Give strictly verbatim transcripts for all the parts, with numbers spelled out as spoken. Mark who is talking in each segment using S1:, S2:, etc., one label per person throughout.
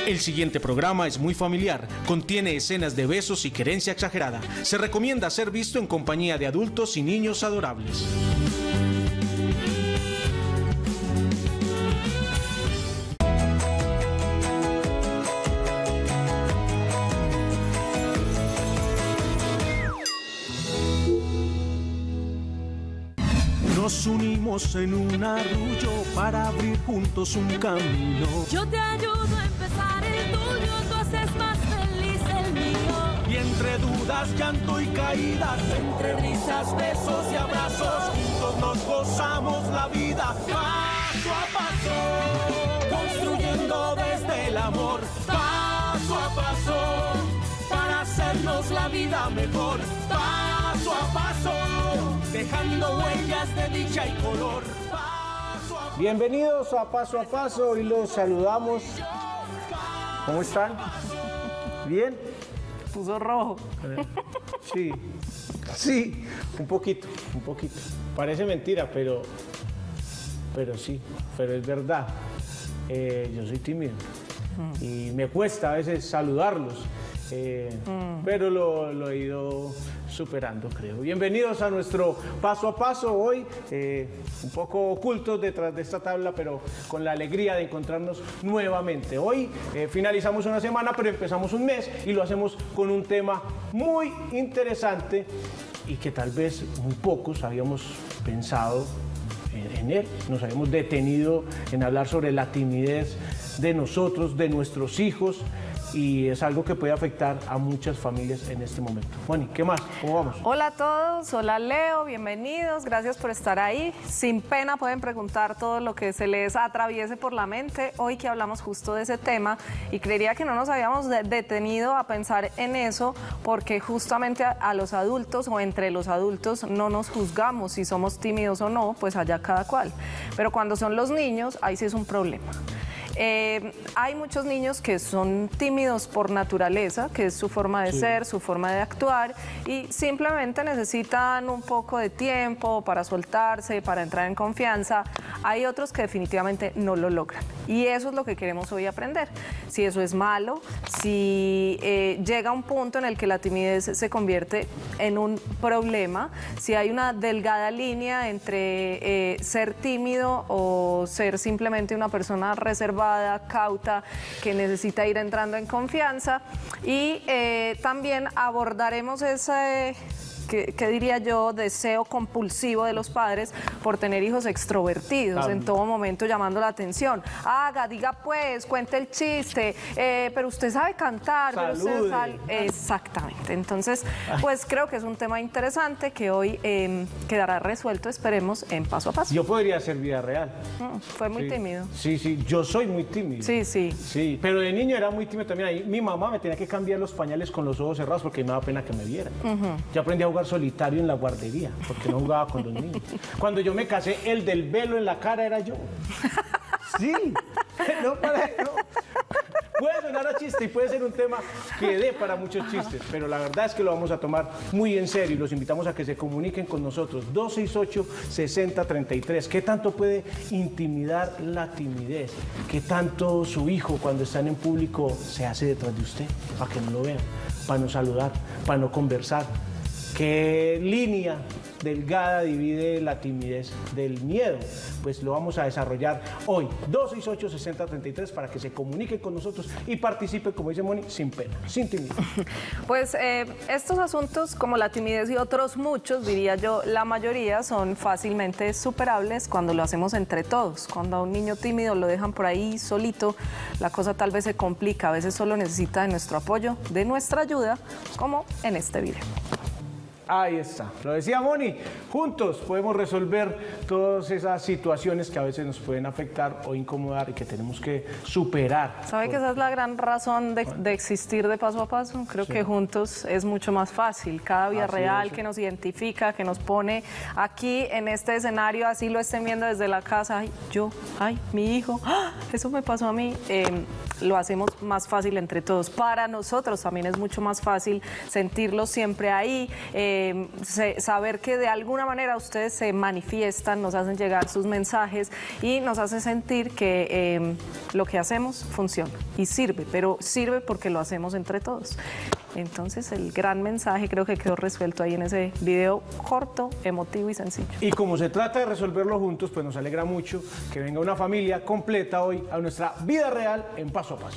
S1: El siguiente programa es muy familiar, contiene escenas de besos y querencia exagerada. Se recomienda ser visto en compañía de adultos y niños adorables. Nos unimos en un arrullo para abrir juntos un camino.
S2: Yo te ayudo a empezar el tuyo, tú haces más feliz el mío.
S1: Y entre dudas, llanto y caídas, entre risas, besos y abrazos, juntos nos gozamos la vida paso a paso, construyendo desde el amor paso a paso, para hacernos la vida mejor paso a paso, dejando huellas de dicha y color. Paso a paso.
S3: Bienvenidos a Paso a Paso y los saludamos. ¿Cómo están? ¿Bien?
S4: Puso rojo.
S3: Sí, sí, un poquito, un poquito. Parece mentira, pero, pero sí, pero es verdad. Eh, yo soy tímido mm. y me cuesta a veces saludarlos, eh, mm. pero lo, lo he ido superando, creo. Bienvenidos a nuestro Paso a Paso, hoy eh, un poco ocultos detrás de esta tabla, pero con la alegría de encontrarnos nuevamente. Hoy eh, finalizamos una semana, pero empezamos un mes y lo hacemos con un tema muy interesante y que tal vez muy pocos habíamos pensado en, en él. Nos habíamos detenido en hablar sobre la timidez de nosotros, de nuestros hijos, y es algo que puede afectar a muchas familias en este momento. Moni, ¿qué más? ¿Cómo vamos?
S4: Hola a todos, hola Leo, bienvenidos, gracias por estar ahí. Sin pena pueden preguntar todo lo que se les atraviese por la mente. Hoy que hablamos justo de ese tema y creería que no nos habíamos de detenido a pensar en eso porque justamente a, a los adultos o entre los adultos no nos juzgamos si somos tímidos o no, pues allá cada cual. Pero cuando son los niños, ahí sí es un problema. Eh, hay muchos niños que son tímidos por naturaleza, que es su forma de sí. ser, su forma de actuar, y simplemente necesitan un poco de tiempo para soltarse, para entrar en confianza. Hay otros que definitivamente no lo logran, y eso es lo que queremos hoy aprender. Si eso es malo, si eh, llega un punto en el que la timidez se convierte en un problema, si hay una delgada línea entre eh, ser tímido o ser simplemente una persona reservada, cauta, que necesita ir entrando en confianza, y eh, también abordaremos ese, que, que diría yo, deseo compulsivo de los padres por tener hijos extrovertidos, ah, en todo momento llamando la atención. Haga, diga pues, cuente el chiste, eh, pero usted sabe cantar, pero usted sabe... Exactamente. Entonces, pues creo que es un tema interesante que hoy eh, quedará resuelto, esperemos, en Paso a Paso.
S3: Yo podría ser vida real.
S4: Mm, fue muy
S3: sí.
S4: tímido.
S3: Sí, sí, yo soy muy tímido.
S4: Sí, sí.
S3: Sí, pero de niño era muy tímido también. Ahí, mi mamá me tenía que cambiar los pañales con los ojos cerrados porque me daba pena que me vieran. Uh-huh. Yo aprendí a jugar solitario en la guardería porque no jugaba con los niños. Cuando yo me casé, el del velo en la cara era yo. Sí, no, para, no. Puede sonar a chiste y puede ser un tema que dé para muchos chistes, pero la verdad es que lo vamos a tomar muy en serio y los invitamos a que se comuniquen con nosotros. dos seis ocho, seis cero tres tres. ¿Qué tanto puede intimidar la timidez? ¿Qué tanto su hijo cuando están en público se hace detrás de usted para que no lo vean, para no saludar, para no conversar? ¿Qué línea delgada divide la timidez del miedo? Pues lo vamos a desarrollar hoy. dos seis ocho, seis cero tres tres para que se comuniquen con nosotros y participen, como dice Moni, sin pena, sin timidez.
S4: Pues eh, estos asuntos, como la timidez y otros muchos, diría yo, la mayoría son fácilmente superables cuando lo hacemos entre todos. Cuando a un niño tímido lo dejan por ahí solito, la cosa tal vez se complica. A veces solo necesita de nuestro apoyo, de nuestra ayuda, como en este video.
S3: Ahí está, lo decía Moni, juntos podemos resolver todas esas situaciones que a veces nos pueden afectar o incomodar y que tenemos que superar.
S4: ¿Sabe que esa es la gran razón de, de existir de Paso a Paso? Creo sí. que juntos es mucho más fácil. Cada vida así real es. Que nos identifica, que nos pone aquí en este escenario, así lo estén viendo desde la casa, ay, yo, ay, mi hijo, ¡ah! Eso me pasó a mí. Eh, lo hacemos más fácil entre todos. Para nosotros también es mucho más fácil sentirlo siempre ahí, eh, eh, se, saber que de alguna manera ustedes se manifiestan, nos hacen llegar sus mensajes y nos hacen sentir que eh, lo que hacemos funciona y sirve, pero sirve porque lo hacemos entre todos. Entonces el gran mensaje creo que quedó resuelto ahí en ese video corto, emotivo y sencillo.
S3: Y como se trata de resolverlo juntos, pues nos alegra mucho que venga una familia completa hoy a nuestra vida real en Paso a Paso.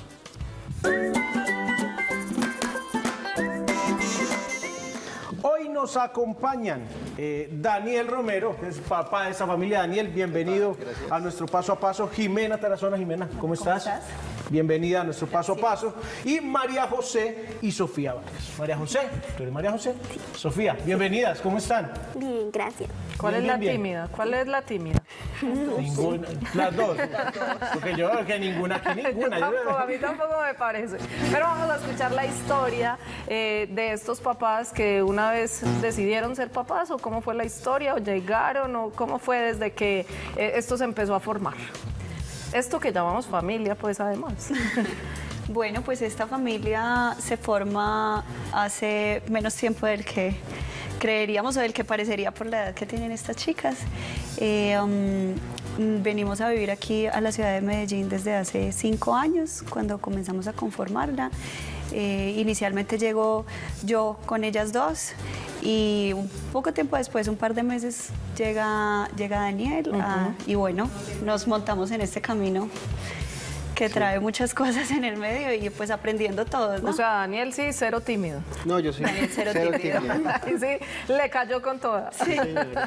S3: Hoy nos acompañan eh, Daniel Romero, que es papá de esta familia. Daniel, bienvenido a nuestro Paso a Paso. Jimena Tarazona. Jimena, ¿cómo estás? ¿Cómo estás? Bienvenida a nuestro Paso a Paso. Y María José y Sofía Vargas. María José, ¿tú eres María José? Sofía, bienvenidas, ¿cómo están?
S5: Bien, gracias.
S4: ¿Cuál
S3: Bien,
S4: es la
S3: bien, bien.
S4: tímida? ¿Cuál es la tímida?
S3: Ninguna, las dos. Porque yo creo que ninguna aquí, ninguna.
S4: Yo tampoco, a mí tampoco me parece. Pero vamos a escuchar la historia eh, de estos papás que una vez decidieron ser papás, o cómo fue la historia, o llegaron, o cómo fue desde que eh, esto se empezó a formar. Esto que llamamos familia, pues además.
S6: Bueno, pues esta familia se forma hace menos tiempo del que creeríamos o del que parecería por la edad que tienen estas chicas. Eh, um, venimos a vivir aquí a la ciudad de Medellín desde hace cinco años, cuando comenzamos a conformarla. Eh, inicialmente llego yo con ellas dos y un poco tiempo después, un par de meses, llega, llega Daniel. Uh-huh. uh, y bueno, nos montamos en este camino que trae sí. muchas cosas en el medio y pues aprendiendo todos, ¿no?
S4: O sea, Daniel sí, cero tímido.
S7: No, yo sí.
S6: Daniel cero, cero tímido.
S4: tímido. Sí, le cayó con todas. Sí.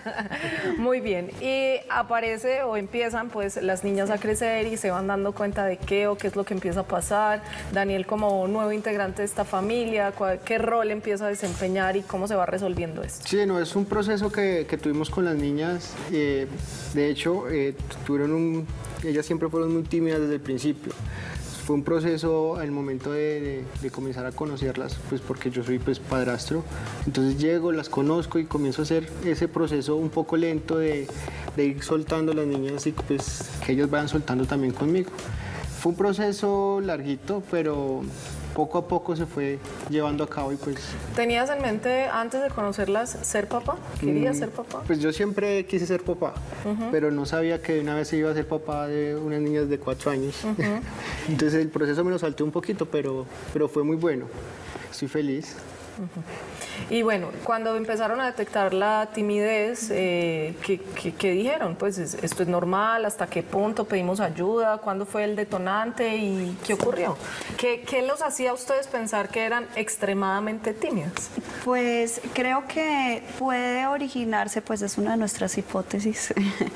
S4: Muy bien. Y aparece o empiezan pues las niñas a crecer y se van dando cuenta de qué o qué es lo que empieza a pasar. Daniel, como nuevo integrante de esta familia, ¿cuál, qué rol empieza a desempeñar y cómo se va resolviendo esto?
S7: Sí, no, es un proceso que, que tuvimos con las niñas. Eh, de hecho, eh, tuvieron un... Ellas siempre fueron muy tímidas desde el principio. Fue un proceso al momento de, de, de comenzar a conocerlas, pues porque yo soy pues padrastro. Entonces llego, las conozco y comienzo a hacer ese proceso un poco lento de, de ir soltando a las niñas y pues que ellas vayan soltando también conmigo. Fue un proceso larguito, pero poco a poco se fue llevando a cabo y pues...
S4: ¿Tenías en mente, antes de conocerlas, ser papá? ¿Querías
S7: mm,
S4: ser papá?
S7: Pues yo siempre quise ser papá, uh-huh. pero no sabía que una vez iba a ser papá de unas niñas de cuatro años. Uh-huh. Entonces el proceso me lo salté un poquito, pero, pero fue muy bueno. Estoy feliz.
S4: Uh-huh. Y bueno, cuando empezaron a detectar la timidez, eh, ¿qué, qué, ¿qué dijeron? Pues esto es normal, ¿hasta qué punto pedimos ayuda? ¿Cuándo fue el detonante y qué ocurrió? ¿Qué, qué los hacía a ustedes pensar que eran extremadamente tímidas?
S6: Pues creo que puede originarse, pues es una de nuestras hipótesis.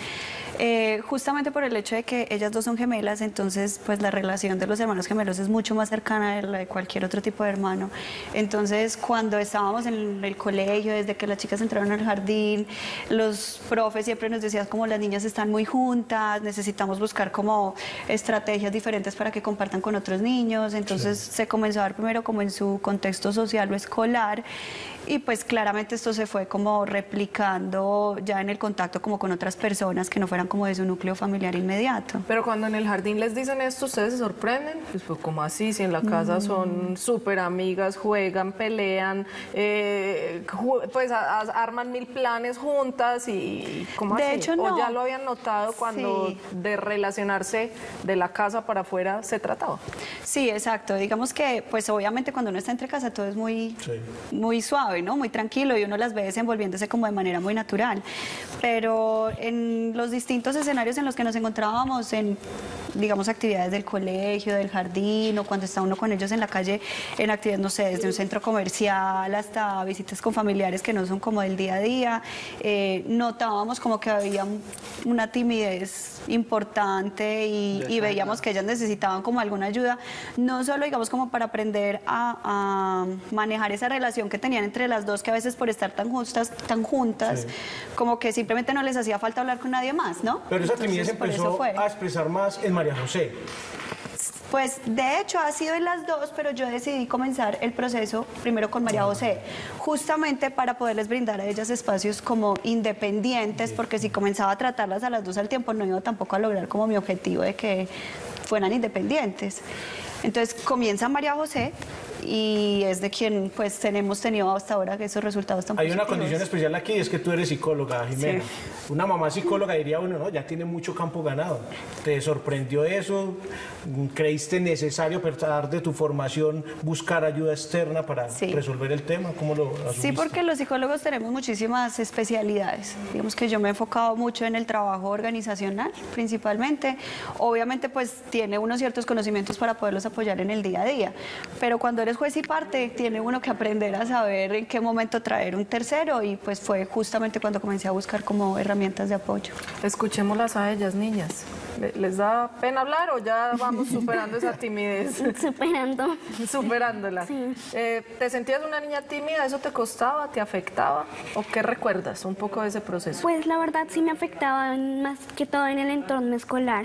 S6: Eh, justamente por el hecho de que ellas dos son gemelas, entonces pues la relación de los hermanos gemelos es mucho más cercana de la de cualquier otro tipo de hermano. Entonces cuando estábamos en el colegio, desde que las chicas entraron al jardín, los profes siempre nos decían como las niñas están muy juntas, necesitamos buscar como estrategias diferentes para que compartan con otros niños. Entonces sí. se comenzó a dar primero como en su contexto social o escolar. Y pues claramente esto se fue como replicando ya en el contacto como con otras personas que no fueran como de su núcleo familiar inmediato.
S4: Pero cuando en el jardín les dicen esto, ¿ustedes se sorprenden? Pues, pues ¿cómo así? Si en la casa mm. son súper amigas, juegan, pelean, eh, ju pues a, a, arman mil planes juntas y ¿cómo
S6: de
S4: así?
S6: Hecho, no.
S4: ¿O ya lo habían notado cuando sí. de relacionarse de la casa para afuera se trataba?
S6: Sí, exacto. Digamos que pues obviamente cuando uno está entre casa todo es muy, sí. muy suave, ¿no? Muy tranquilo y uno las ve desenvolviéndose como de manera muy natural, pero en los distintos escenarios en los que nos encontrábamos, en digamos actividades del colegio, del jardín, o cuando está uno con ellos en la calle, en actividades, no sé, desde un centro comercial hasta visitas con familiares que no son como del día a día, eh, notábamos como que había una timidez importante y, y veíamos que ellas necesitaban como alguna ayuda, no solo digamos como para aprender a, a manejar esa relación que tenían entre las dos, que a veces por estar tan justas, tan juntas, sí. como que simplemente no les hacía falta hablar con nadie más, ¿no?
S3: Pero esa timidez empezó a expresar más en María José.
S6: Pues de hecho ha sido en las dos, pero yo decidí comenzar el proceso primero con María José, justamente para poderles brindar a ellas espacios como independientes, porque si comenzaba a tratarlas a las dos al tiempo no iba tampoco a lograr como mi objetivo de que fueran independientes. Entonces comienza María José y es de quien pues tenemos tenido hasta ahora esos resultados tan
S3: Hay
S6: positivos.
S3: una condición especial aquí, es que tú eres psicóloga, Jimena.
S6: Sí.
S3: Una mamá psicóloga diría uno, no, ya tiene mucho campo ganado. ¿Te sorprendió eso? ¿Creíste necesario, a pesar de tu formación, buscar ayuda externa para
S6: Sí.
S3: resolver el tema? ¿Cómo lo asumiste?
S6: Sí, porque los psicólogos tenemos muchísimas especialidades. Digamos que yo me he enfocado mucho en el trabajo organizacional, principalmente. Obviamente, pues tiene unos ciertos conocimientos para poderlos apoyar en el día a día. Pero cuando eres juez y parte, tiene uno que aprender a saber en qué momento traer un tercero y pues fue justamente cuando comencé a buscar como herramientas de apoyo.
S4: Escuchémoslas a ellas, niñas. ¿Le- ¿Les da pena hablar o ya vamos superando esa timidez?
S5: Superando.
S4: Superándola.
S5: Sí.
S4: Eh, ¿Te sentías una niña tímida? ¿Eso te costaba? ¿Te afectaba? ¿O qué recuerdas un poco de ese proceso?
S5: Pues la verdad sí me afectaba en- más que todo en el entorno escolar,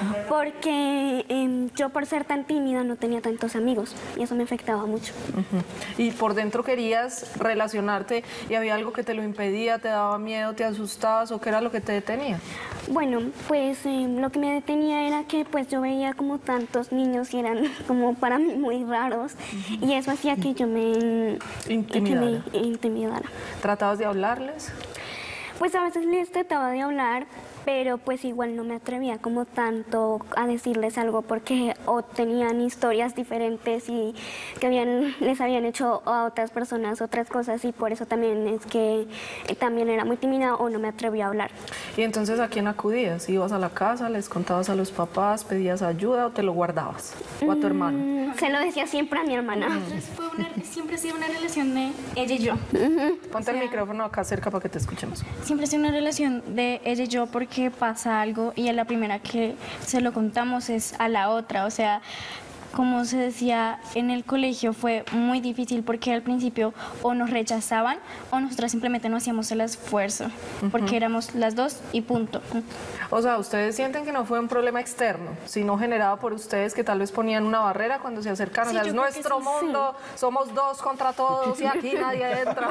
S5: porque em, yo por ser tan tímida no tenía tantos amigos y eso me afectaba mucho.
S4: Ujú. Y por dentro querías relacionarte y había algo que te lo impedía, te daba miedo, te asustabas o qué era lo que te detenía.
S5: Bueno, pues em, lo que me detenía era que pues yo veía como tantos niños y eran como para mí muy raros y eso hacía que yo me
S4: Intimidara.
S5: que me intimidara.
S4: ¿Tratabas de hablarles?
S5: Pues a veces les trataba de hablar, pero pues igual no me atrevía como tanto a decirles algo porque o tenían historias diferentes y que habían, les habían hecho a otras personas otras cosas y por eso también es que también era muy tímida o no me atrevía a hablar.
S4: Y entonces, ¿a quién acudías? ¿Ibas a la casa, les contabas a los papás, pedías ayuda o te lo guardabas? ¿O a tu hermano?
S5: Mm, Se lo decía siempre a mi hermana.
S8: Fue una, siempre ha sido una relación de ella y yo.
S4: Ponte el micrófono acá cerca para que te escuchemos.
S8: Siempre ha sido una relación de ella y yo porque pasa algo y a la primera que se lo contamos es a la otra. O sea, como se decía en el colegio, fue muy difícil porque al principio o nos rechazaban o nosotras simplemente no hacíamos el esfuerzo porque éramos las dos y punto.
S4: O sea, ¿ustedes sienten que no fue un problema externo, sino generado por ustedes que tal vez ponían una barrera cuando se acercaron?
S8: Sí,
S4: O sea, es
S8: yo creo que
S4: nuestro
S8: sí,
S4: mundo, somos dos contra todos y aquí nadie entra.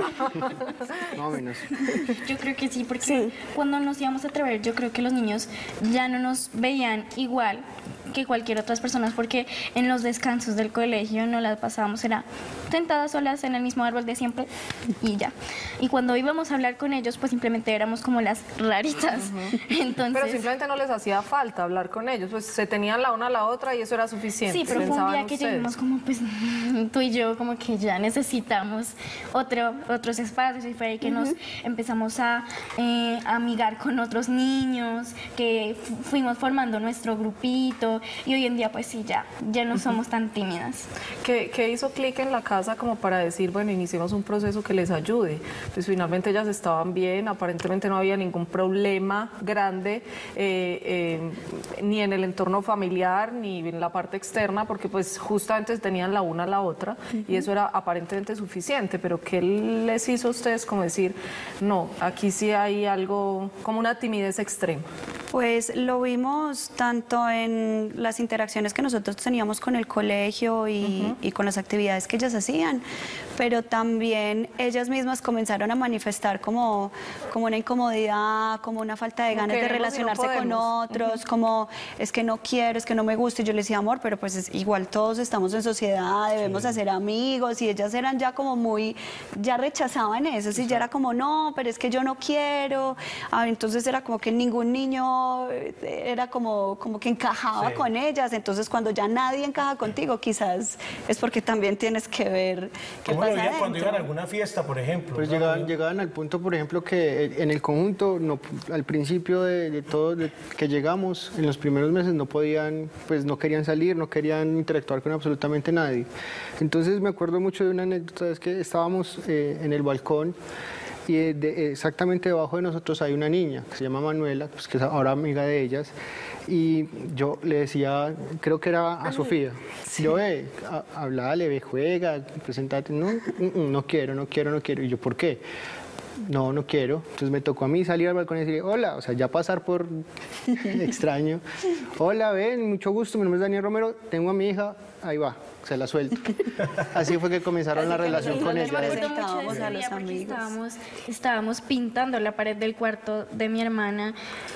S7: Más o menos.
S8: Yo creo que sí, porque cuando nos íbamos a atrever, yo creo que los niños ya no nos veían igual que cualquier otras personas, porque en los descansos del colegio no las pasábamos, era sentadas solas en el mismo árbol de siempre y ya. Y cuando íbamos a hablar con ellos, pues simplemente éramos como las raritas. Entonces,
S4: Pero simplemente no les hacía falta hablar con ellos, pues se tenían la una a la otra y eso era suficiente.
S8: sí, pero fue un
S4: pensaban
S8: día que
S4: ustedes.
S8: llegamos como, pues, tú y yo, como que ya necesitamos otro, otros espacios, y fue ahí que nos empezamos a eh, amigar con otros niños, que fu- fuimos formando nuestro grupito, y hoy en día, pues sí, ya, ya no somos tan tímidas.
S4: ¿Qué, qué hizo clic en la casa como para decir, bueno, iniciemos un proceso que les ayude? Pues finalmente ellas estaban bien, aparentemente no había ningún problema grande, eh, eh, ni en el entorno familiar, ni en la parte externa, porque pues justamente tenían la una a la otra, y eso era aparentemente suficiente, pero ¿qué les hizo a ustedes como decir, no, aquí sí hay algo, como una timidez extrema?
S6: Pues lo vimos tanto en las interacciones que nosotros teníamos con el colegio y, y con las actividades que ellas hacían, pero también ellas mismas comenzaron a manifestar como, como una incomodidad, como una falta de
S4: Como
S6: ganas de
S4: queremos y no
S6: relacionarse con
S4: podemos.
S6: otros, como es que no quiero, es que no me gusta. Y yo les decía, amor, pero pues es, igual todos estamos en sociedad, debemos hacer amigos, y ellas eran ya como muy, ya rechazaban eso, y ya era como, no, pero es que yo no quiero. Ah, entonces era como que ningún niño eh, era como, como que encajaba
S3: Sí.
S6: con ellas. Entonces cuando ya nadie encaja contigo, quizás es porque también tienes que ver qué
S3: ¿Cómo lo
S6: pasa
S3: veían cuando
S6: adentro.
S3: iban a alguna fiesta, por ejemplo?
S7: Pues
S3: ¿No?
S7: llegaban, llegaban al punto, por ejemplo, que en el conjunto, no, al principio de, de todo de que llegamos, en los primeros meses no podían, pues no querían salir, no querían interactuar con absolutamente nadie. Entonces me acuerdo mucho de una anécdota, es que estábamos eh, en el balcón y eh, de- exactamente debajo de nosotros hay una niña que se llama Manuela, pues, que es ahora amiga de ellas, y yo le decía, creo que era a Sofía, yo, ve, a- hablale, ve, juega, presentate, no, mm, mm, no quiero, no quiero, no quiero, y yo, ¿por qué? No, no quiero. Entonces me tocó a mí salir al balcón y decirle, hola, o sea, ya pasar por extraño. Hola, ven, mucho gusto, mi nombre es Daniel Romero, tengo a mi hija, ahí va, se la suelto. Así fue que comenzaron la relación con
S6: les
S7: ella.
S6: parece-
S8: Recuerdo mucho de
S6: presentábamos
S8: ese
S6: a los
S8: día porque
S6: amigos.
S8: estábamos, estábamos pintando la pared del cuarto de mi hermana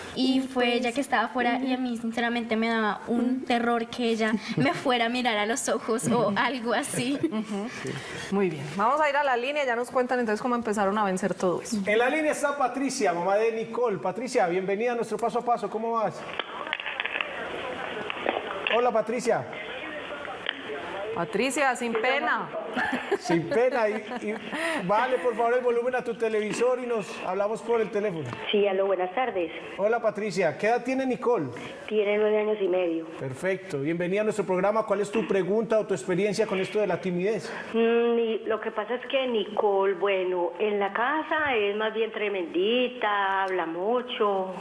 S8: y fue ella que estaba afuera y a mí sinceramente me daba un terror que ella me fuera a mirar a los ojos o algo así.
S4: Muy bien, vamos a ir a la línea, ya nos cuentan entonces cómo empezaron a vencer todo eso.
S3: En la línea está Patricia, mamá de Nicole. Patricia, bienvenida a nuestro paso a paso, ¿cómo vas? Hola, Patricia.
S4: Patricia, sin pena.
S3: Sin pena. Y, y bájale, por favor, el volumen a tu televisor y nos hablamos por el teléfono.
S9: Sí, aló, buenas tardes.
S3: Hola, Patricia. ¿Qué edad tiene Nicole?
S9: Tiene nueve años y medio.
S3: Perfecto. Bienvenida a nuestro programa. ¿Cuál es tu pregunta o tu experiencia con esto de la timidez?
S9: Mm, y lo que pasa es que Nicole, bueno, en la casa es más bien tremendita, habla mucho.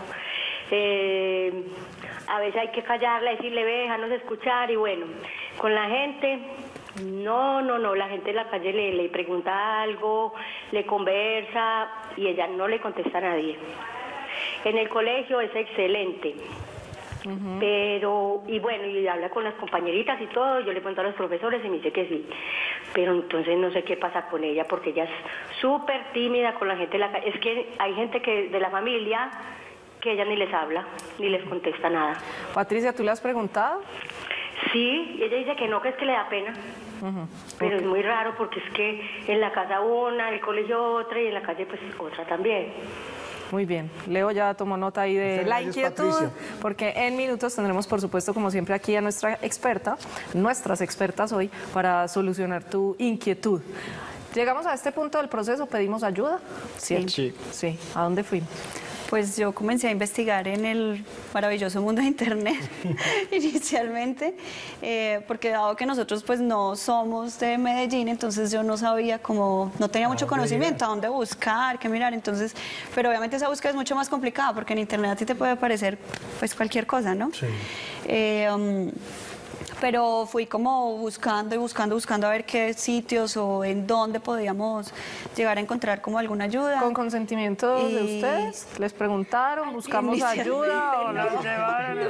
S9: Eh, a veces hay que callarla, decirle, ve, déjanos escuchar, y bueno, con la gente, no, no, no, la gente en la calle le, le pregunta algo, le conversa, y ella no le contesta a nadie. En el colegio es excelente, uh-huh. pero, y bueno, y habla con las compañeritas y todo, yo le pregunto a los profesores y me dice que sí, pero entonces no sé qué pasa con ella, porque ella es súper tímida con la gente en la calle. Es que hay gente que de la familia que ella ni les habla, ni les contesta nada.
S4: Patricia, ¿tú le has preguntado?
S9: Sí, y ella dice que no, que es que le da pena. Uh-huh. Pero okay. Es muy raro porque es que en la casa una, en el colegio otra y en la calle pues otra también.
S4: Muy bien, Leo ya tomó nota ahí de la inquietud, Patricia. Porque en minutos tendremos, por supuesto, como siempre, aquí a nuestra experta, nuestras expertas hoy, para solucionar tu inquietud. Llegamos a este punto del proceso, pedimos ayuda.
S6: Sí.
S4: Sí. Sí. ¿A dónde fuimos?
S6: Pues yo comencé a investigar en el maravilloso mundo de Internet inicialmente, eh, porque dado que nosotros pues no somos de Medellín, entonces yo no sabía cómo, no tenía mucho conocimiento a dónde buscar, qué mirar, entonces, pero obviamente esa búsqueda es mucho más complicada porque en Internet a ti te puede aparecer pues cualquier cosa, ¿no? Sí. Eh, um, pero fui como buscando y buscando, buscando a ver qué sitios o en dónde podíamos llegar a encontrar como alguna ayuda.
S4: ¿Con consentimiento y... de ustedes? ¿Les preguntaron? ¿Buscamos ayuda o las llevaron?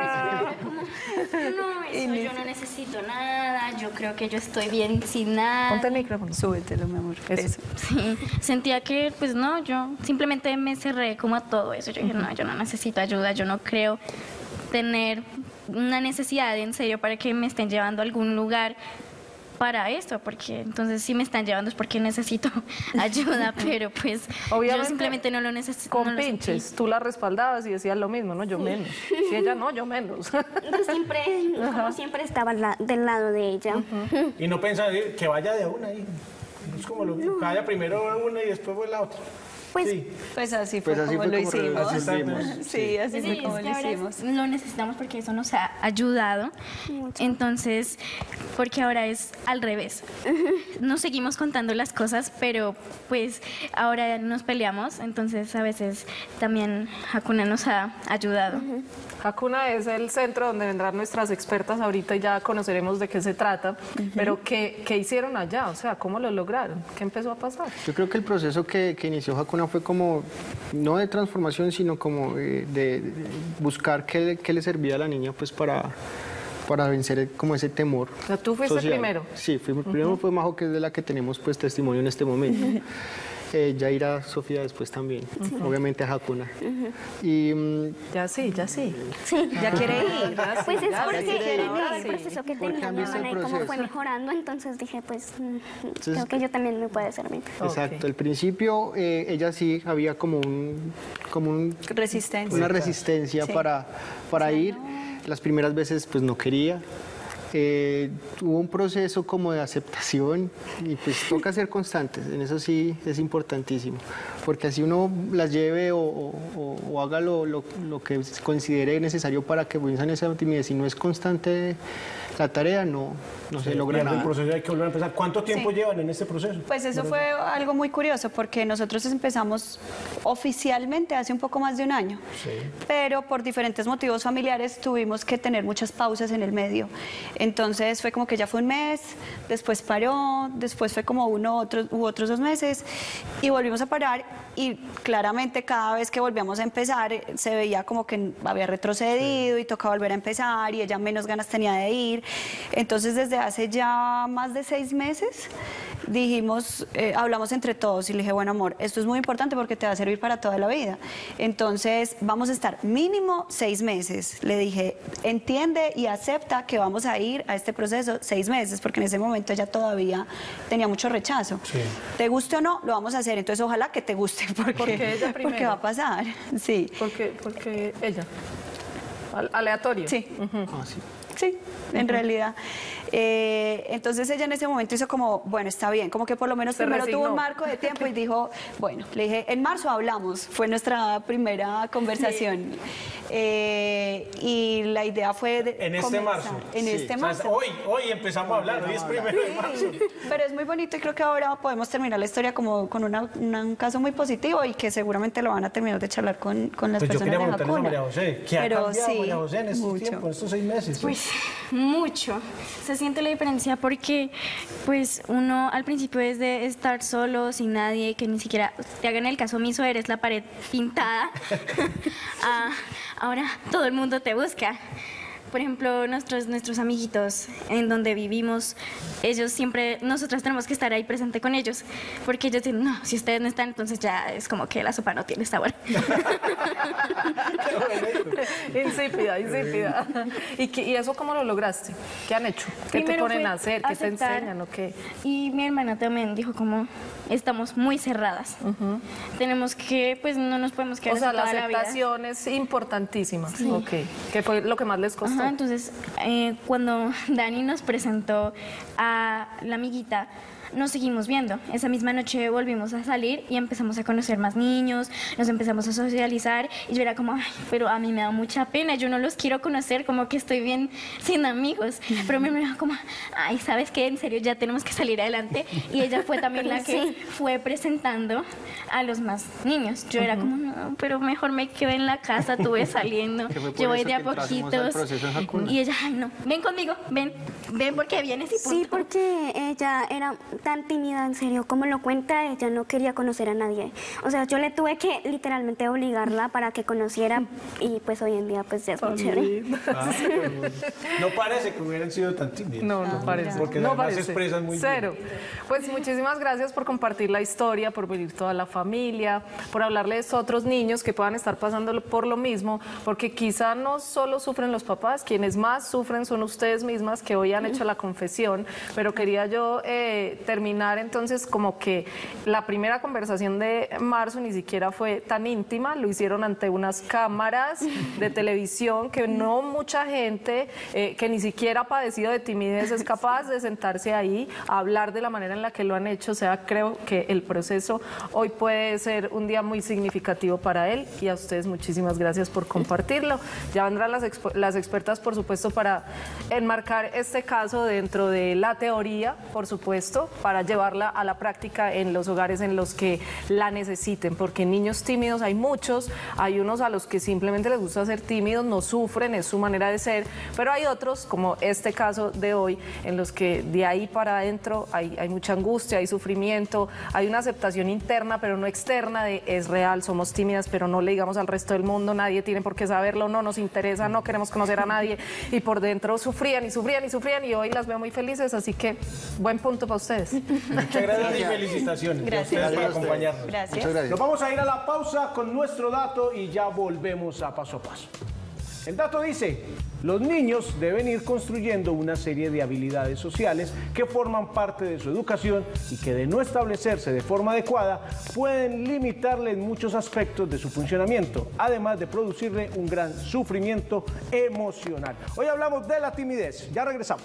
S8: No, eso, yo no necesito nada, yo creo que yo estoy bien sin nada.
S4: Ponte el micrófono.
S6: Súbetelo, mi amor. Eso.
S8: Eso. Sí, sentía que, pues no, yo simplemente me cerré como a todo eso. Yo dije, no, yo no necesito ayuda, yo no creo tener una necesidad en serio para que me estén llevando a algún lugar para eso, porque entonces si me están llevando es porque necesito ayuda, pero pues obviamente, yo simplemente no lo necesito.
S4: Con
S8: no
S4: pinches, tú la respaldabas y decías lo mismo, ¿no? Yo sí. menos. Si ella no, yo menos.
S5: Yo siempre, como siempre estaba la, del lado de ella.
S3: Uh-huh. Y no pensan que vaya de una ahí. Es como lo mismo, que vaya primero una y después fue la otra.
S5: Pues,
S6: sí. pues así fue, pues así como, fue lo como hicimos. Así hicimos. Sí, así
S8: sí,
S6: fue como
S8: es
S6: lo hicimos.
S8: Lo necesitamos porque eso nos ha ayudado. Mucho. Entonces, porque ahora es al revés. Nos seguimos contando las cosas, pero pues ahora nos peleamos. Entonces, a veces también Hakuna nos ha ayudado.
S4: Uh-huh. Hakuna es el centro donde vendrán nuestras expertas ahorita y ya conoceremos de qué se trata. Uh-huh. Pero, ¿qué, ¿qué hicieron allá? O sea, ¿cómo lo lograron? ¿Qué empezó a pasar?
S7: Yo creo que el proceso que, que inició Hakuna fue como, no de transformación, sino como de, de, de buscar qué, qué le servía a la niña pues para, para vencer como ese temor.
S4: O sea, ¿tú fuiste
S7: social.
S4: primero?
S7: Sí, fui, uh-huh. primero fue Majo, que es de la que tenemos pues testimonio en este momento. Uh-huh. Eh, ya irá Sofía después también, uh-huh. obviamente a Hakuna. Uh-huh. Y, um,
S4: ya sí, ya sí.
S5: Sí.
S6: Ya quiere ir.
S5: Ya pues sí, es porque
S7: ya
S5: el proceso que tenía mi hermana y cómo fue mejorando, entonces dije, pues entonces, creo que yo también me puede servir.
S7: Exacto, okay. Al principio eh, ella sí había como un... Como un
S6: resistencia.
S7: Una resistencia sí. para, para sí, ir. No. Las primeras veces pues no quería. Eh, hubo un proceso como de aceptación y pues toca ser constantes, en eso sí es importantísimo, porque así uno las lleve o, o, o haga lo, lo, lo que considere necesario para que venzan esa timidez. Si no es constante la tarea, no, no sí, se logra nada.
S3: El proceso hay que volver a empezar. ¿Cuánto tiempo sí. llevan en este proceso?
S6: Pues eso fue algo muy curioso, porque nosotros empezamos oficialmente hace un poco más de un año, sí. pero por diferentes motivos familiares tuvimos que tener muchas pausas en el medio. Entonces fue como que ya fue un mes, después paró, después fue como uno otro, u otros dos meses y volvimos a parar, y claramente cada vez que volvíamos a empezar se veía como que había retrocedido sí. y tocaba volver a empezar y ella menos ganas tenía de ir. Entonces desde hace ya más de seis meses dijimos, eh, hablamos entre todos y le dije, bueno, amor, esto es muy importante porque te va a servir para toda la vida. Entonces, vamos a estar mínimo seis meses. Le dije, entiende y acepta que vamos a ir a este proceso seis meses, porque en ese momento ella todavía tenía mucho rechazo. Sí. Te guste o no, lo vamos a hacer. Entonces, ojalá que te guste, porque,
S4: porque ella primero.
S6: Porque va a pasar. Sí.
S4: Porque, porque ella. Aleatorio.
S6: Sí. Uh-huh. Ah, sí. Sí, en uh-huh. realidad. Eh, entonces ella en ese momento hizo como, bueno, está bien, como que por lo menos
S4: Se
S6: primero
S4: resignó.
S6: tuvo un marco de tiempo y dijo, bueno, le dije, en marzo hablamos, fue nuestra primera conversación. Sí. Eh, y la idea fue de
S3: en este
S6: comenzar,
S3: marzo.
S6: En
S3: sí.
S6: este marzo.
S3: Hoy, hoy empezamos a hablar, hoy es primero de marzo.
S6: Pero es muy bonito y creo que ahora podemos terminar la historia como con una, una, un caso muy positivo y que seguramente lo van a terminar de charlar con, con las
S3: pues
S6: personas de
S3: Hakuna. María José, ¿qué
S6: Pero
S3: ha cambiado
S6: sí,
S3: María José en estos
S6: mucho.
S3: tiempos, en estos seis meses? ¿Sí?
S8: Pues mucho. Se siente la diferencia porque pues uno al principio es de estar solo, sin nadie, que ni siquiera te hagan el caso omiso, eres la pared pintada. ah, ahora todo el mundo te busca. Por ejemplo, nuestros, nuestros amiguitos en donde vivimos, ellos siempre, nosotros tenemos que estar ahí presente con ellos, porque ellos dicen, no, si ustedes no están, entonces ya es como que la sopa no tiene sabor.
S4: Insípida, insípida. ¿Y, qué, ¿Y eso cómo lo lograste? ¿Qué han hecho? ¿Qué
S8: Primero
S4: te ponen
S8: fue
S4: a hacer? ¿Qué
S8: aceptar,
S4: te enseñan o qué?
S8: Y mi hermana también dijo como, estamos muy cerradas. Uh-huh. Tenemos que, pues no nos podemos quedar
S4: O sea,
S8: así
S4: la
S8: toda la vida.
S4: aceptación es importantísima.
S8: Sí.
S4: Ok. ¿Qué fue lo que más les costó?
S8: Ajá, entonces, eh, cuando Dani nos presentó a la amiguita, nos seguimos viendo. Esa misma noche volvimos a salir y empezamos a conocer más niños, nos empezamos a socializar y yo era como, ay, pero a mí me da mucha pena, yo no los quiero conocer, como que estoy bien sin amigos. Pero mi hermana como, ay, ¿sabes qué? En serio, ya tenemos que salir adelante. Y ella fue también la que sí. fue presentando a los más niños. Yo uh-huh. era como, no, pero mejor me quedo en la casa, tuve saliendo, yo voy de a poquitos. Y ella, ay, no, ven conmigo, ven, ven porque vienes y punto.
S5: Sí, porque ella era tan tímida, en serio, como lo cuenta, ella no quería conocer a nadie. O sea, yo le tuve que literalmente obligarla para que conociera y pues hoy en día pues ya es muy chévere.
S3: Ah, no parece que hubieran sido tan tímidas.
S4: No, no, no parece.
S3: Porque
S4: no
S3: además
S4: parece.
S3: se expresan muy
S4: Cero.
S3: bien.
S4: Pues muchísimas gracias por compartir la historia, por venir toda la familia, por hablarles a otros niños que puedan estar pasando por lo mismo, porque quizá no solo sufren los papás, quienes más sufren son ustedes mismas que hoy han hecho la confesión, pero quería yo eh, terminar entonces como que la primera conversación de marzo ni siquiera fue tan íntima, lo hicieron ante unas cámaras de televisión que no mucha gente eh, que ni siquiera ha padecido de timidez es capaz de sentarse ahí a hablar de la manera en la que lo han hecho. O sea, creo que el proceso hoy puede ser un día muy significativo para él y a ustedes muchísimas gracias por compartirlo. Ya vendrán las, exp las expertas, por supuesto, para enmarcar este caso dentro de la teoría, por supuesto, para llevar a la práctica en los hogares en los que la necesiten, porque niños tímidos hay muchos, hay unos a los que simplemente les gusta ser tímidos, no sufren, es su manera de ser, pero hay otros, como este caso de hoy, en los que de ahí para adentro hay, hay mucha angustia, hay sufrimiento, hay una aceptación interna, pero no externa, de es real, somos tímidas, pero no le digamos al resto del mundo, nadie tiene por qué saberlo, no nos interesa, no queremos conocer a nadie, y por dentro sufrían y sufrían y sufrían, y hoy las veo muy felices, así que buen punto para ustedes.
S3: Muchas gracias y felicitaciones.
S6: Gracias.
S3: A ustedes por acompañarnos.
S6: Gracias.
S7: Muchas gracias.
S3: Nos vamos a ir a la pausa con nuestro dato y ya volvemos a paso a paso. El dato dice, los niños deben ir construyendo una serie de habilidades sociales que forman parte de su educación y que de no establecerse de forma adecuada pueden limitarle en muchos aspectos de su funcionamiento, además de producirle un gran sufrimiento emocional. Hoy hablamos de la timidez. Ya regresamos.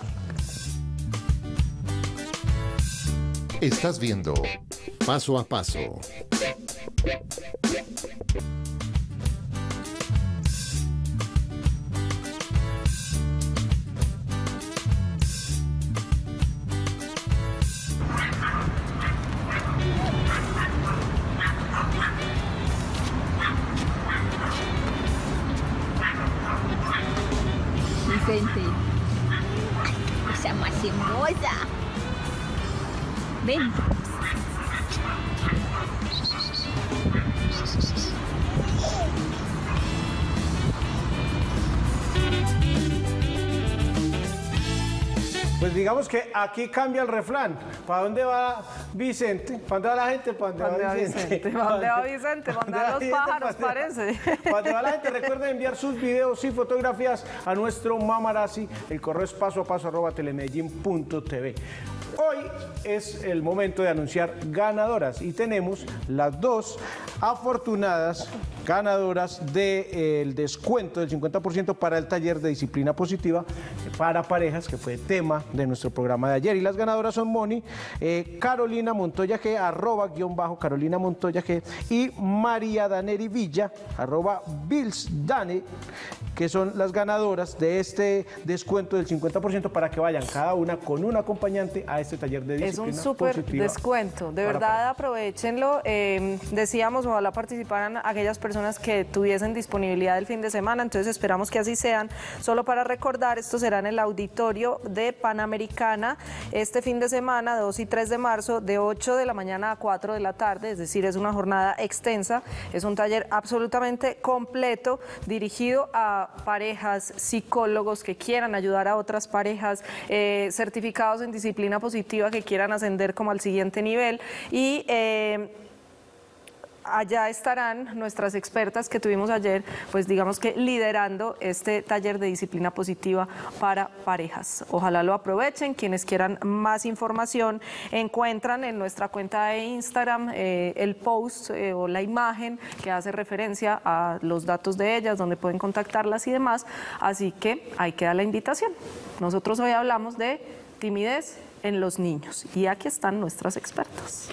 S10: Estás viendo Paso a Paso.
S11: Vicente, esa más hermosa. Ven.
S3: Pues digamos que aquí cambia el refrán. ¿Para dónde va Vicente? ¿Para dónde va la gente? ¿Para dónde va Vicente?
S4: ¿Para dónde va Vicente? ¿Para dónde van los pájaros, parece?
S3: ¿Para dónde va la gente? Recuerden enviar sus videos y fotografías a nuestro Mamarazzi. El correo es paso a paso arroba telemedellín punto tv. Hoy es el momento de anunciar ganadoras y tenemos las dos afortunadas ganadoras del descuento del cincuenta por ciento para el taller de disciplina positiva para parejas, que fue tema de nuestro programa de ayer. Y las ganadoras son Moni, eh, Carolina Montoya G, arroba guión bajo Carolina Montoya G, y María Daneri Villa, arroba Bills Dane, que son las ganadoras de este descuento del cincuenta por ciento para que vayan cada una con un acompañante a este taller de disciplina
S4: positiva. Es un súper descuento, de verdad parejas. Aprovechenlo. Eh, decíamos, ojalá participaran aquellas personas que tuviesen disponibilidad el fin de semana, entonces esperamos que así sean. Solo para recordar, esto será en el auditorio de Panamericana este fin de semana, dos y tres de marzo, de ocho de la mañana a cuatro de la tarde, es decir, es una jornada extensa, es un taller absolutamente completo, dirigido a parejas, psicólogos que quieran ayudar a otras parejas, eh, certificados en disciplina positiva que quieran ascender como al siguiente nivel y eh, allá estarán nuestras expertas que tuvimos ayer, pues digamos que liderando este taller de disciplina positiva para parejas. Ojalá lo aprovechen. Quienes quieran más información encuentran en nuestra cuenta de Instagram eh, el post eh, o la imagen que hace referencia a los datos de ellas, donde pueden contactarlas y demás. Así que ahí queda la invitación. Nosotros hoy hablamos de timidez en los niños y aquí están nuestras expertas.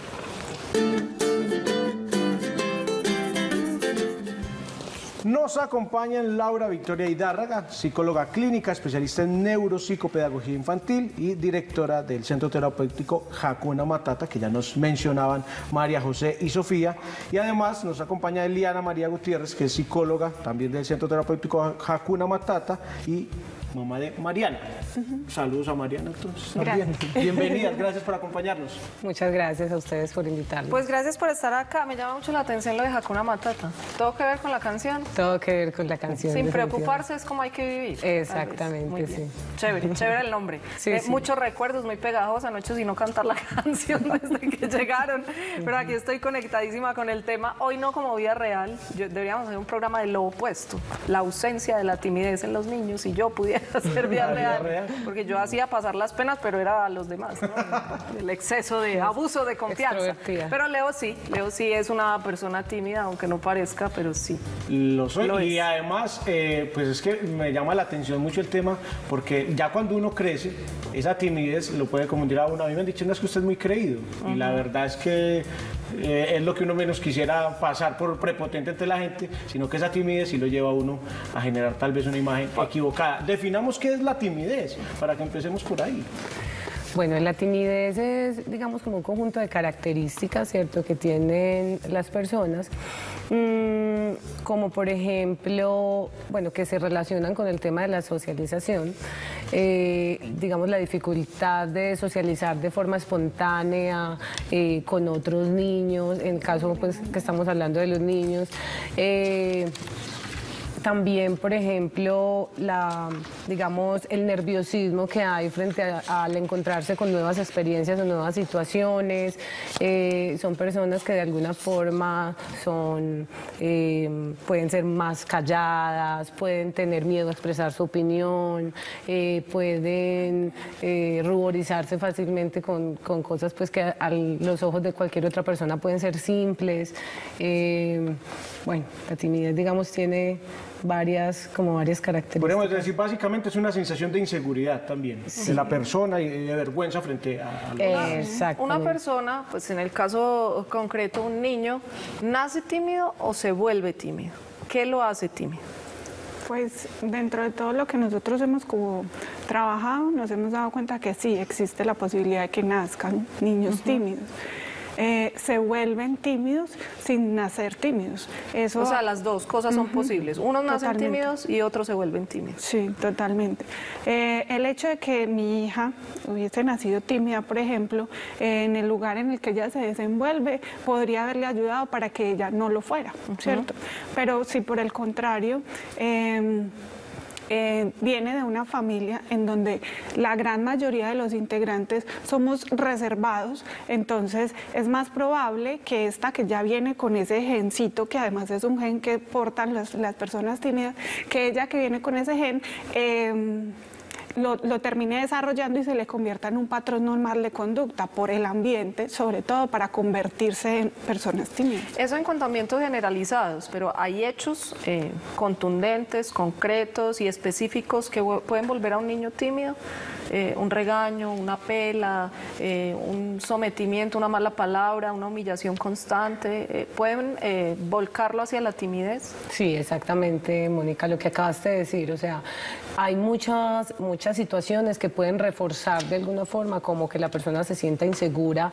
S3: Nos acompañan Laura Victoria Hidárraga, psicóloga clínica, especialista en neuropsicopedagogía infantil y directora del Centro Terapéutico Hakuna Matata, que ya nos mencionaban María José y Sofía. Y además nos acompaña Eliana María Gutiérrez, que es psicóloga también del Centro Terapéutico Hakuna Matata y mamá de Mariana. Uh-huh. Saludos a Mariana, entonces. También. Bienvenidas, gracias por acompañarnos.
S12: Muchas gracias a ustedes por invitarnos.
S4: Pues gracias por estar acá. Me llama mucho la atención lo de Hakuna Matata. ¿Todo que ver con la canción?
S12: Todo que ver con la canción.
S4: Sin preocuparse es como hay que vivir.
S12: Exactamente, sí.
S4: Chévere, chévere el nombre. Sí, eh, sí. Muchos recuerdos, muy pegajosos anoche sin no cantar la canción desde que llegaron. Pero aquí estoy conectadísima con el tema. Hoy no como vida real. Yo, deberíamos hacer un programa de lo opuesto. La ausencia de la timidez en los niños. Y yo pudiera hacer vida real, real, porque yo hacía pasar las penas, pero era a los demás, ¿no? El exceso de abuso de confianza. Pero Leo sí, Leo sí es una persona tímida, aunque no parezca, pero sí.
S3: Lo soy,
S4: Lo
S3: y además, eh, pues es que me llama la atención mucho el tema, porque ya cuando uno crece, esa timidez lo puede confundir a uno. A mí me han dicho, no, es que usted es muy creído, uh-huh. y la verdad es que Eh, es lo que uno menos quisiera pasar por prepotente ante la gente, sino que esa timidez sí lo lleva a uno a generar tal vez una imagen equivocada. Definamos qué es la timidez, para que empecemos por ahí.
S12: Bueno, la timidez es, digamos, como un conjunto de características, ¿cierto?, que tienen las personas, mmm, como por ejemplo, bueno, que se relacionan con el tema de la socialización, eh, digamos, la dificultad de socializar de forma espontánea eh, con otros niños, en el caso, pues, que estamos hablando de los niños. Eh, También, por ejemplo, la, digamos, el nerviosismo que hay frente a, al encontrarse con nuevas experiencias o nuevas situaciones. Eh, son personas que de alguna forma son, eh, pueden ser más calladas, pueden tener miedo a expresar su opinión, eh, pueden eh, ruborizarse fácilmente con, con cosas pues, que a, a los ojos de cualquier otra persona pueden ser simples. Eh, bueno, la timidez, digamos, tiene varias, como varias características.
S3: Podemos decir, básicamente es una sensación de inseguridad también, sí, de la persona y de vergüenza frente a, a
S4: los... Una, una persona, pues en el caso concreto, un niño, ¿nace tímido o se vuelve tímido? ¿Qué lo hace tímido?
S13: Pues dentro de todo lo que nosotros hemos como trabajado, nos hemos dado cuenta que sí, existe la posibilidad de que nazcan niños uh-huh. tímidos. Eh, se vuelven tímidos sin nacer tímidos. Eso,
S4: o sea, las dos cosas son uh-huh. posibles. Unos nacen
S13: totalmente.
S4: tímidos y otros se vuelven tímidos.
S13: Sí, totalmente. Eh, el hecho de que mi hija hubiese nacido tímida, por ejemplo, eh, en el lugar en el que ella se desenvuelve, podría haberle ayudado para que ella no lo fuera, uh-huh. ¿cierto? Pero si por el contrario... Eh, eh, viene de una familia en donde la gran mayoría de los integrantes somos reservados, entonces es más probable que esta que ya viene con ese gencito, que además es un gen que portan las, las personas tímidas, que ella que viene con ese gen, eh, Lo, lo termine desarrollando y se le convierta en un patrón normal de conducta por el ambiente, sobre todo para convertirse en personas tímidas.
S4: Eso en cuanto a ambientes generalizados, pero hay hechos eh, contundentes, concretos y específicos que pueden volver a un niño tímido, eh, un regaño, una pela, eh, un sometimiento, una mala palabra, una humillación constante, eh, ¿pueden eh, volcarlo hacia la timidez?
S12: Sí, exactamente, Mónica, lo que acabaste de decir, o sea, hay muchas, muchas situaciones que pueden reforzar de alguna forma como que la persona se sienta insegura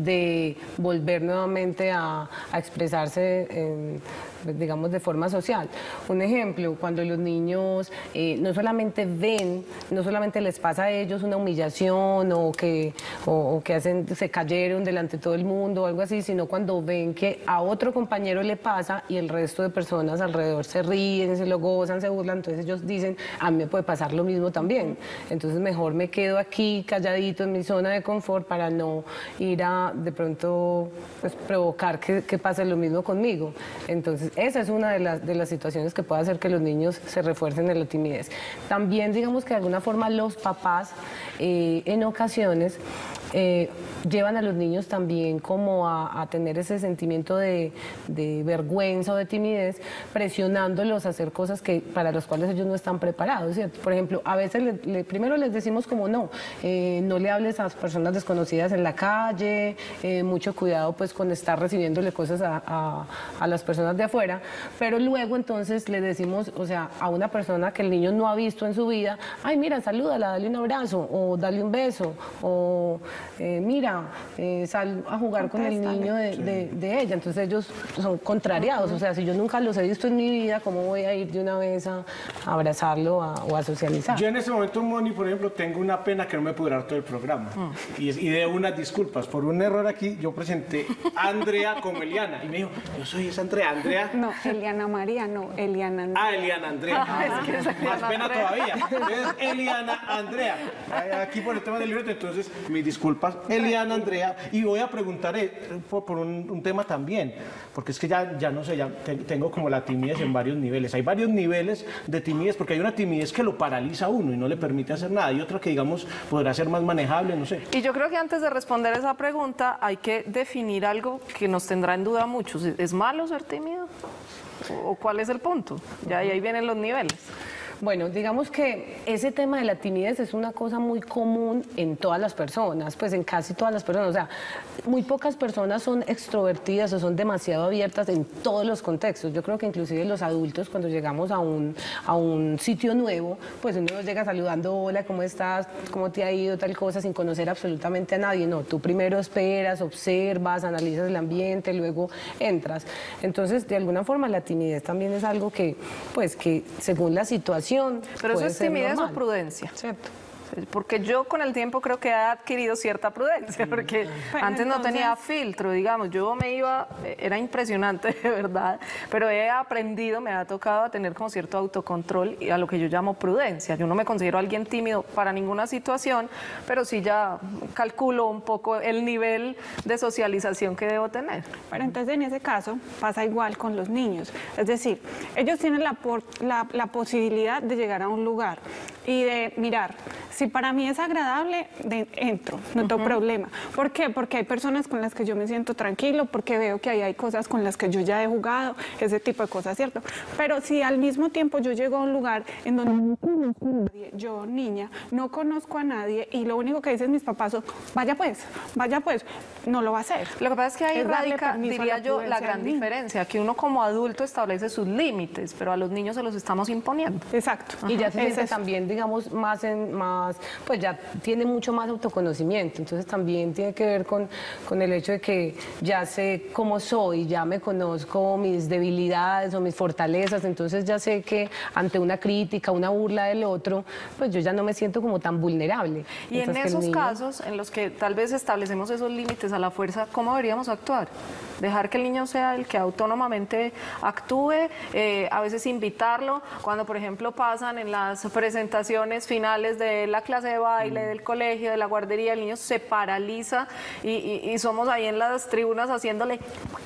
S12: de volver nuevamente a, a expresarse en, digamos, de forma social. Un ejemplo, cuando los niños eh, no solamente ven, no solamente les pasa a ellos una humillación o que, o, o que hacen, se cayeron delante de todo el mundo o algo así, sino cuando ven que a otro compañero le pasa y el resto de personas alrededor se ríen, se lo gozan, se burlan, entonces ellos dicen, a mí me puede pasar lo mismo también. Entonces mejor me quedo aquí calladito en mi zona de confort para no ir a de pronto pues, provocar que, que pase lo mismo conmigo. Entonces esa es una de las, de las situaciones que puede hacer que los niños se refuercen en la timidez. También digamos que de alguna forma los papás eh, en ocasiones eh, llevan a los niños también como a, a tener ese sentimiento de, de vergüenza o de timidez, presionándolos a hacer cosas que, para las cuales ellos no están preparados, ¿cierto? Por ejemplo, a veces le, le, primero les decimos como no, eh, no le hables a las personas desconocidas en la calle, eh, mucho cuidado pues con estar recibiéndole cosas a, a, a las personas de afuera, pero luego entonces le decimos, o sea, a una persona que el niño no ha visto en su vida, ay mira, salúdala, dale un abrazo, o dale un beso, o eh, mira, eh, sal a jugar con el niño de, de, de ella. Entonces ellos son contrariados, o sea, si yo nunca los he visto en mi vida, ¿cómo voy a ir de una vez a, a abrazarlo a, o a socializar?
S3: Yo en ese momento, Moni, por ejemplo, tengo una pena que no me pude dar todo el programa. Mm. Y, y de unas disculpas. Por un error aquí, yo presenté a Andrea como Eliana. Y me dijo, yo soy esa Andrea. Andrea.
S13: No, Eliana María, no, Eliana Andrea.
S3: Ah, Eliana Andrea. Ah, es que es más pena Andrea. Todavía. Entonces, Eliana Andrea. Aquí por el tema del libreto, entonces, mis disculpas, Eliana Andrea. Y voy a preguntar eh, por, por un, un tema también, porque es que ya, ya no sé, ya te, tengo como la timidez en varios niveles. Hay varios niveles de timidez, porque hay una timidez que lo paraliza a uno y no le permite hacer nada, y otra que, digamos, podrá ser más manejable, no sé.
S4: Y yo creo que antes de responder esa pregunta hay que definir algo que nos tendrá en duda muchos. ¿Es malo ser tímido? ¿O cuál es el punto? Ya ahí vienen los niveles.
S12: Bueno, digamos que ese tema de la timidez es una cosa muy común en todas las personas, pues en casi todas las personas. O sea, muy pocas personas son extrovertidas o son demasiado abiertas en todos los contextos. Yo creo que inclusive los adultos, cuando llegamos a un, a un sitio nuevo, pues uno nos llega saludando, hola, ¿cómo estás? ¿Cómo te ha ido? Tal cosa, sin conocer absolutamente a nadie. No, tú primero esperas, observas, analizas el ambiente, luego entras. Entonces, de alguna forma, la timidez también es algo que, pues, que según la situación,
S4: pero eso es timidez o prudencia,
S12: ¿cierto?
S4: Porque yo con el tiempo creo que he adquirido cierta prudencia, porque
S13: pero
S4: antes
S13: entonces...
S4: no tenía filtro, digamos, yo me iba, era impresionante de verdad, pero he aprendido, me ha tocado a tener como cierto autocontrol y a lo que yo llamo prudencia. Yo no me considero alguien tímido para ninguna situación, pero sí ya calculo un poco el nivel de socialización que debo tener.
S13: Pero entonces en ese caso pasa igual con los niños, es decir, ellos tienen la, por, la, la posibilidad de llegar a un lugar y de mirar, si para mí es agradable, de, entro, no tengo uh-huh. problema. ¿Por qué? Porque hay personas con las que yo me siento tranquilo, porque veo que ahí hay cosas con las que yo ya he jugado, ese tipo de cosas, ¿cierto? Pero si al mismo tiempo yo llego a un lugar en donde no conozco a nadie, yo, niña, no conozco a nadie y lo único que dicen mis papás son, vaya pues, vaya pues, no lo va a hacer.
S4: Lo que pasa es que ahí es radica, diría yo, la gran diferencia, que uno como adulto establece sus límites, pero a los niños se los estamos imponiendo.
S13: Exacto.
S12: Ajá. Y ya se siente también, digamos, más en más, pues ya tiene mucho más autoconocimiento, entonces también tiene que ver con, con el hecho de que ya sé cómo soy, ya me conozco mis debilidades o mis fortalezas, entonces ya sé que ante una crítica, una burla del otro, pues yo ya no me siento como tan vulnerable.
S4: Y en esos niño... casos en los que tal vez establecemos esos límites a la fuerza, ¿cómo deberíamos actuar? Dejar que el niño sea el que autónomamente actúe, eh, a veces invitarlo, cuando por ejemplo pasan en las presentaciones finales de la clase de baile, mm. del colegio, de la guardería, el niño se paraliza y, y, y somos ahí en las tribunas haciéndole...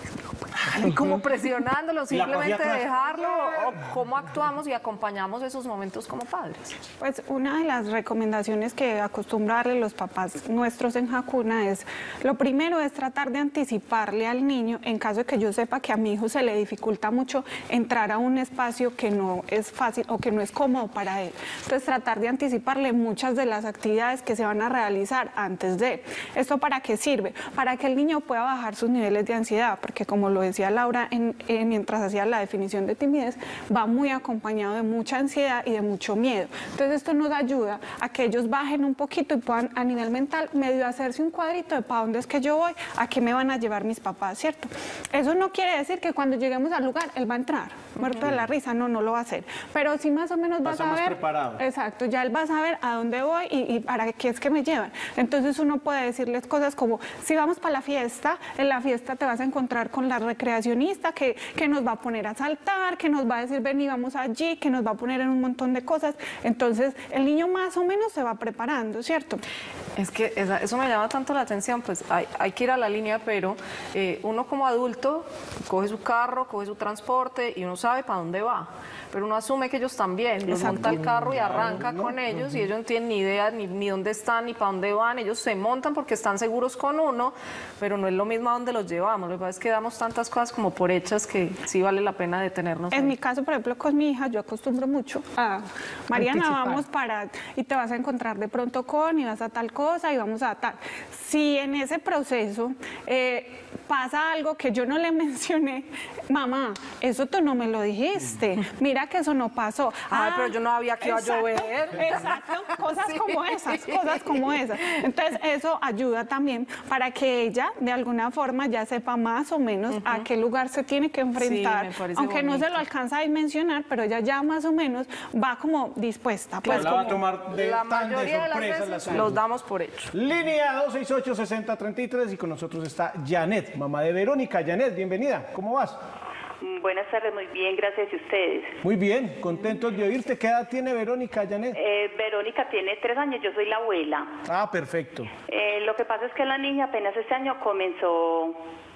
S4: como presionándolo, simplemente dejarlo, o cómo actuamos y acompañamos esos momentos como padres.
S13: Pues una de las recomendaciones que acostumbrarle los papás nuestros en Hakuna es, lo primero es tratar de anticiparle al niño, en caso de que yo sepa que a mi hijo se le dificulta mucho entrar a un espacio que no es fácil o que no es cómodo para él. Entonces tratar de anticiparle muchas de las actividades que se van a realizar antes de. ¿Esto para qué sirve? Para que el niño pueda bajar sus niveles de ansiedad, porque como lo decía Laura en, eh, mientras hacía la definición de timidez, va muy acompañado de mucha ansiedad y de mucho miedo. Entonces esto nos ayuda a que ellos bajen un poquito y puedan a nivel mental medio hacerse un cuadrito de para dónde es que yo voy, a qué me van a llevar mis papás, ¿cierto? Eso no quiere decir que cuando lleguemos al lugar él va a entrar, muerto uh-huh. de la risa, no, no lo va a hacer. Pero sí más o menos va a saber,
S3: preparado.
S13: Exacto, ya él va a saber a dónde voy y, y para qué es que me llevan. Entonces uno puede decirles cosas como, si vamos para la fiesta, en la fiesta te vas a encontrar con la recreación que, que nos va a poner a saltar, que nos va a decir ven y vamos allí, que nos va a poner en un montón de cosas. Entonces el niño más o menos se va preparando, ¿cierto?
S4: Es que esa, eso me llama tanto la atención, pues hay, hay que ir a la línea, pero eh, uno como adulto coge su carro, coge su transporte y uno sabe para dónde va. Pero uno asume que ellos también, los monta el carro y arranca no, con no, ellos no. y ellos no tienen ni idea ni, ni dónde están ni para dónde van, ellos se montan porque están seguros con uno, pero no es lo mismo a dónde los llevamos, lo que pasa es que damos tantas cosas como por hechas que sí vale la pena detenernos.
S13: En ahí. Mi caso, por ejemplo, con mi hija, yo acostumbro mucho a, Mariana, anticipar. Vamos para, y te vas a encontrar de pronto con, y vas a tal cosa, y vamos a tal. Si en ese proceso eh, pasa algo que yo no le mencioné, mamá, eso tú no me lo dijiste, mira que eso no pasó.
S4: Ay, ah, pero yo no había que iba a llover.
S13: Exacto, cosas sí. como esas, cosas como esas. Entonces, eso ayuda también para que ella, de alguna forma, ya sepa más o menos uh-huh. a qué lugar se tiene que enfrentar, sí, aunque bonito. No se lo alcanza a dimensionar, pero ella ya más o menos va como dispuesta.
S3: Pues,
S13: claro,
S3: como va a tomar de,
S4: la
S3: tan
S4: mayoría
S3: de sorpresa
S4: de las veces
S3: las
S4: los damos por hecho.
S3: Línea dos seis ocho, seis cero tres tres y con nosotros está Janet, mamá de Verónica. Janet, bienvenida, ¿cómo vas?
S14: Buenas tardes, muy bien, gracias a ustedes.
S3: Muy bien, contentos de oírte. ¿Qué edad tiene Verónica, Janet?
S14: Eh, Verónica tiene tres años, yo soy la abuela.
S3: Ah, perfecto.
S14: Eh, lo que pasa es que la niña apenas este año comenzó...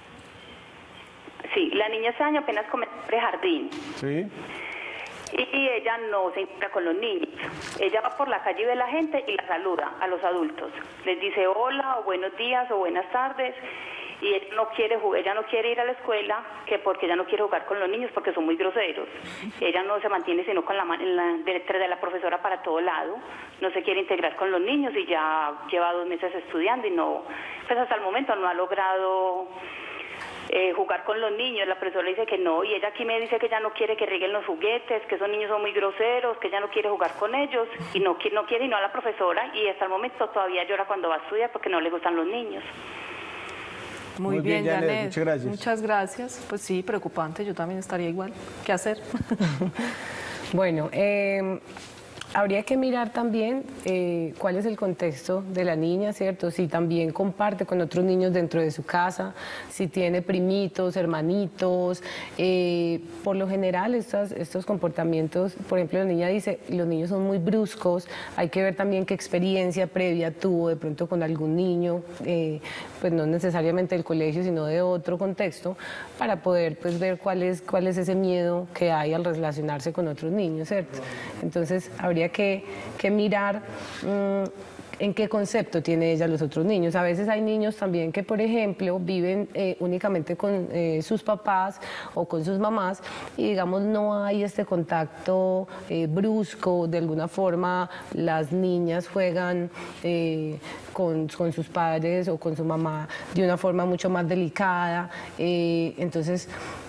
S14: Sí, la niña este año apenas comenzó prejardín.
S3: Sí.
S14: Y ella no se encuentra con los niños. Ella va por la calle y ve a la gente y la saluda a los adultos. Les dice hola o buenos días o buenas tardes. Y ella no quiere jugar, ella no quiere ir a la escuela, que porque ella no quiere jugar con los niños porque son muy groseros. Ella no se mantiene sino con la, la detrás de la profesora para todo lado. No se quiere integrar con los niños y ya lleva dos meses estudiando y no, pues hasta el momento no ha logrado eh, jugar con los niños. La profesora dice que no y ella aquí me dice que ella no quiere que rieguen los juguetes, que esos niños son muy groseros, que ella no quiere jugar con ellos y no, no quiere y no a la profesora y hasta el momento todavía llora cuando va a estudiar porque no le gustan los niños.
S4: Muy, Muy bien, bien Janet. Janet.
S3: Muchas gracias.
S4: Muchas gracias. Pues sí, preocupante, yo también estaría igual. ¿Qué hacer?
S12: Bueno, eh, habría que mirar también eh, cuál es el contexto de la niña, ¿cierto? Si también comparte con otros niños dentro de su casa, si tiene primitos, hermanitos. Eh, por lo general, estas, estos comportamientos, por ejemplo, la niña dice, los niños son muy bruscos, hay que ver también qué experiencia previa tuvo de pronto con algún niño, eh, pues no necesariamente del colegio, sino de otro contexto, para poder pues, ver cuál es, cuál es ese miedo que hay al relacionarse con otros niños, ¿cierto? Entonces, habría Que, que mirar mmm, en qué concepto tiene ella los otros niños. A veces hay niños también que, por ejemplo, viven eh, únicamente con eh, sus papás o con sus mamás y, digamos, no hay este contacto eh, brusco. De alguna forma, las niñas juegan eh, con, con sus padres o con su mamá de una forma mucho más delicada. Eh, entonces,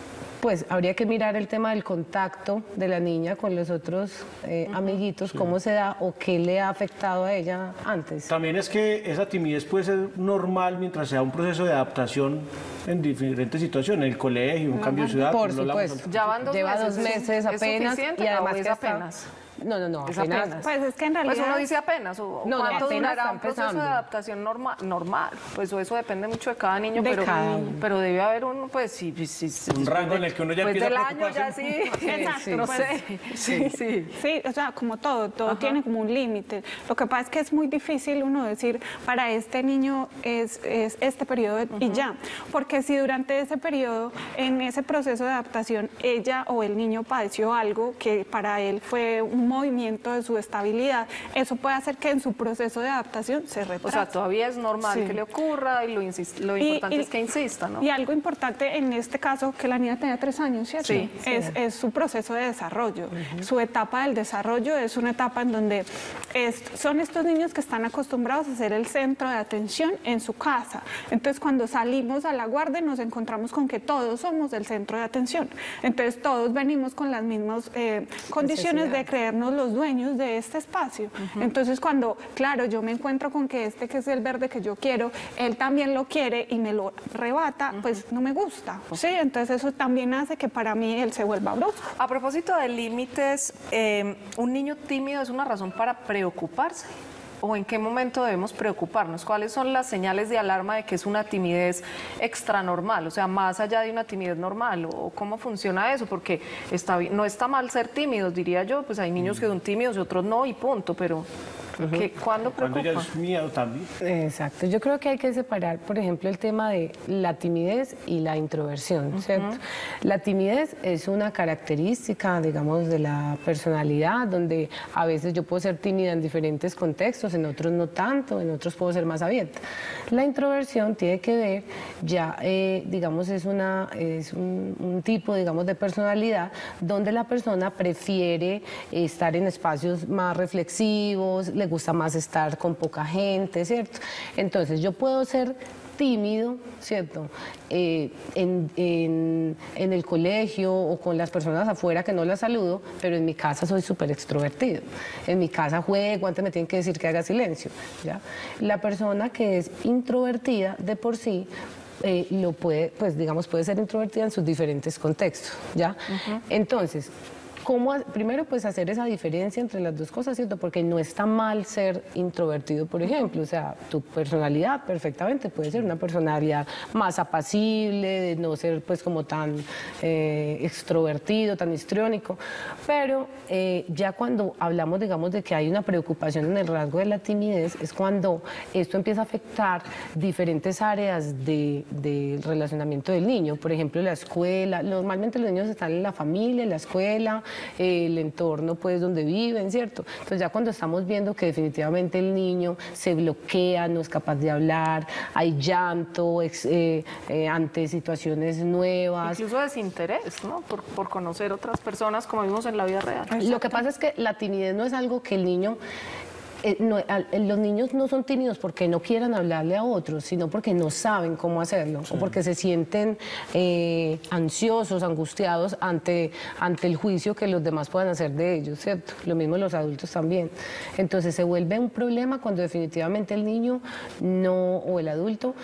S12: pues habría que mirar el tema del contacto de la niña con los otros eh, uh-huh. amiguitos, sí. cómo se da o qué le ha afectado a ella antes.
S3: También es que esa timidez puede ser normal mientras sea un proceso de adaptación en diferentes situaciones, el colegio, un uh-huh. cambio de ciudad.
S12: Por supuesto,
S4: ya van dos
S12: lleva
S4: meses,
S12: dos meses apenas
S4: y
S12: además
S4: es
S12: que
S4: apenas.
S12: Está... No, no, no,
S4: es
S12: apenas.
S4: apenas.
S13: Pues es que en realidad...
S4: Pues uno dice apenas, o
S12: no,
S4: ¿cuánto
S12: no,
S4: durará un
S12: empezando.
S4: proceso de adaptación normal? Normal, pues eso depende mucho de cada niño,
S12: de
S4: pero,
S12: cada
S4: pero debe haber un, pues sí, sí, sí
S3: un rango en el que uno ya
S4: pues
S3: empieza
S4: del
S3: a
S4: año ya sí,
S13: exacto,
S4: sí, no
S13: pues,
S4: sé. Sí, sí.
S13: Sí, o sea, como todo, todo Ajá. tiene como un límite. Lo que pasa es que es muy difícil uno decir, para este niño es, es este periodo uh-huh. y ya, porque si durante ese periodo, en ese proceso de adaptación, ella o el niño padeció algo que para él fue un movimiento de su estabilidad, eso puede hacer que en su proceso de adaptación se retrase.
S4: O sea, todavía es normal sí. que le ocurra y lo, insist lo importante y, y, es que insista, ¿no?
S13: Y algo importante en este caso, que la niña tenía tres años, ¿cierto?
S4: Sí,
S13: es,
S4: sí.
S13: es su proceso de desarrollo. Uh-huh. Su etapa del desarrollo es una etapa en donde es, son estos niños que están acostumbrados a ser el centro de atención en su casa. Entonces, cuando salimos a la guardia nos encontramos con que todos somos el centro de atención. Entonces, todos venimos con las mismas eh, condiciones de creernos los dueños de este espacio. Uh-huh. Entonces, cuando, claro, yo me encuentro con que este que es el verde que yo quiero, él también lo quiere y me lo arrebata, uh-huh. pues no me gusta. Uh-huh. Sí, entonces eso también hace que para mí él se vuelva brusco.
S4: A propósito de límites, eh, ¿un niño tímido es una razón para preocuparse? ¿O en qué momento debemos preocuparnos? ¿Cuáles son las señales de alarma de que es una timidez extranormal? O sea, más allá de una timidez normal. ¿O cómo funciona eso? Porque está, no está mal ser tímidos, diría yo. Pues hay niños que son tímidos y otros no, y punto. Pero ¿qué, ¿cuándo preocupa?
S3: Cuando ya es miedo también.
S12: Exacto. Yo creo que hay que separar, por ejemplo, el tema de la timidez y la introversión, ¿cierto? Uh-huh. La timidez es una característica, digamos, de la personalidad, donde a veces yo puedo ser tímida en diferentes contextos, en otros no tanto, en otros puedo ser más abierta. La introversión tiene que ver, ya, eh, digamos, es, una, es un, un tipo, digamos, de personalidad donde la persona prefiere estar en espacios más reflexivos, le gusta más estar con poca gente, ¿cierto? Entonces, yo puedo ser tímido, ¿cierto? Eh, en, en, en el colegio o con las personas afuera que no las saludo, pero en mi casa soy súper extrovertido. En mi casa juego, antes me tienen que decir que haga silencio, ¿ya? La persona que es introvertida de por sí, eh, lo puede, pues digamos, puede ser introvertida en sus diferentes contextos, ¿ya? Uh-huh. Entonces, ¿cómo? Primero, pues hacer esa diferencia entre las dos cosas, ¿cierto? Porque no está mal ser introvertido, por ejemplo. O sea, tu personalidad perfectamente puede ser una personalidad más apacible, de no ser pues como tan eh, extrovertido, tan histriónico. Pero eh, ya cuando hablamos, digamos, de que hay una preocupación en el rasgo de la timidez, es cuando esto empieza a afectar diferentes áreas de, de relacionamiento del niño. Por ejemplo, la escuela. Normalmente los niños están en la familia, en la escuela, el entorno pues donde viven, ¿cierto? Entonces ya cuando estamos viendo que definitivamente el niño se bloquea, no es capaz de hablar, hay llanto ex, eh, eh, ante situaciones nuevas.
S4: Incluso desinterés, ¿no? Por, por conocer otras personas como vimos en la vida real.
S12: Exacto. Lo que pasa es que la timidez no es algo que el niño... Eh, no, al, los niños no son tímidos porque no quieran hablarle a otros, sino porque no saben cómo hacerlo, sí. o porque se sienten eh, ansiosos, angustiados ante, ante el juicio que los demás puedan hacer de ellos, ¿cierto? Lo mismo los adultos también. Entonces se vuelve un problema cuando definitivamente el niño no, o el adulto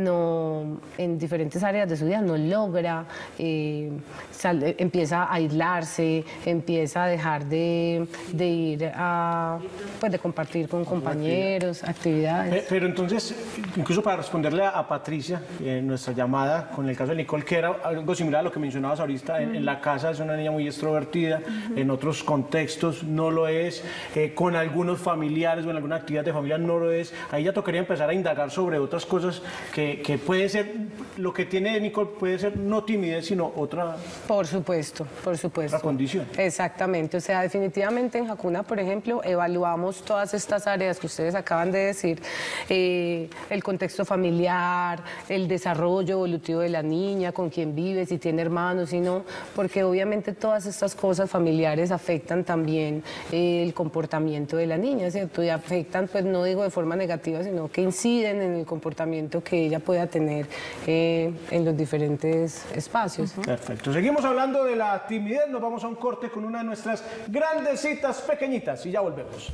S12: no, en diferentes áreas de su vida no logra, eh, sal, empieza a aislarse, empieza a dejar de, de ir a, pues de compartir con compañeros, actividades.
S3: Pero entonces, incluso para responderle a, a Patricia, en nuestra llamada con el caso de Nicole, que era algo similar a lo que mencionabas ahorita, en, en la casa es una niña muy extrovertida, uh-huh. en otros contextos no lo es, eh, con algunos familiares o en alguna actividad de familia no lo es, ahí ya tocaría empezar a indagar sobre otras cosas que, que puede ser, lo que tiene Nicole puede ser no timidez, sino otra...
S12: Por supuesto, por supuesto.
S3: Otra condición.
S12: Exactamente, o sea, definitivamente en Hakuna, por ejemplo, evaluamos todas estas estas áreas que ustedes acaban de decir, eh, el contexto familiar, el desarrollo evolutivo de la niña, con quién vive, si tiene hermanos, si no, porque obviamente todas estas cosas familiares afectan también eh, el comportamiento de la niña, ¿cierto? Y afectan, pues no digo de forma negativa, sino que inciden en el comportamiento que ella pueda tener eh, en los diferentes espacios.
S3: Perfecto. Seguimos hablando de la timidez, nos vamos a un corte con una de nuestras grandecitas pequeñitas y ya volvemos.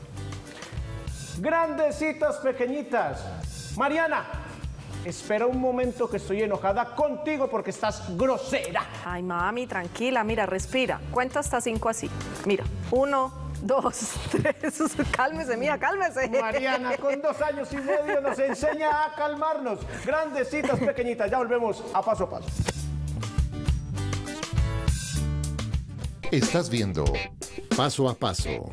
S3: Grandecitas pequeñitas. Mariana, espera un momento que estoy enojada contigo porque estás grosera.
S4: Ay, mami, tranquila, mira, respira. Cuenta hasta cinco así. Mira, uno, dos, tres. Cálmese, mía, cálmese.
S3: Mariana, con dos años y medio nos enseña a calmarnos. Grandecitas pequeñitas, ya volvemos a Paso a Paso.
S10: Estás viendo Paso a Paso.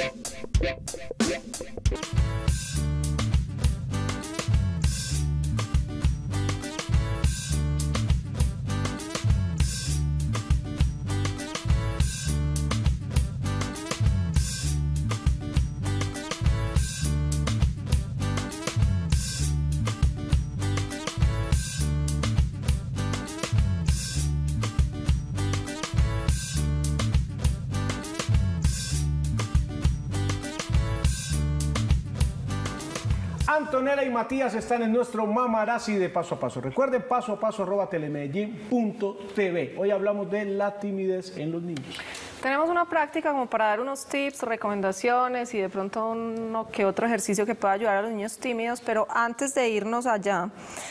S3: Antonella y Matías están en nuestro Mamarazzi de Paso a Paso. Recuerden, paso a paso arroba telemedellín punto tv. Hoy hablamos de la timidez en los niños.
S4: Tenemos una práctica como para dar unos tips, recomendaciones y de pronto uno que otro ejercicio que pueda ayudar a los niños tímidos, pero antes de irnos allá,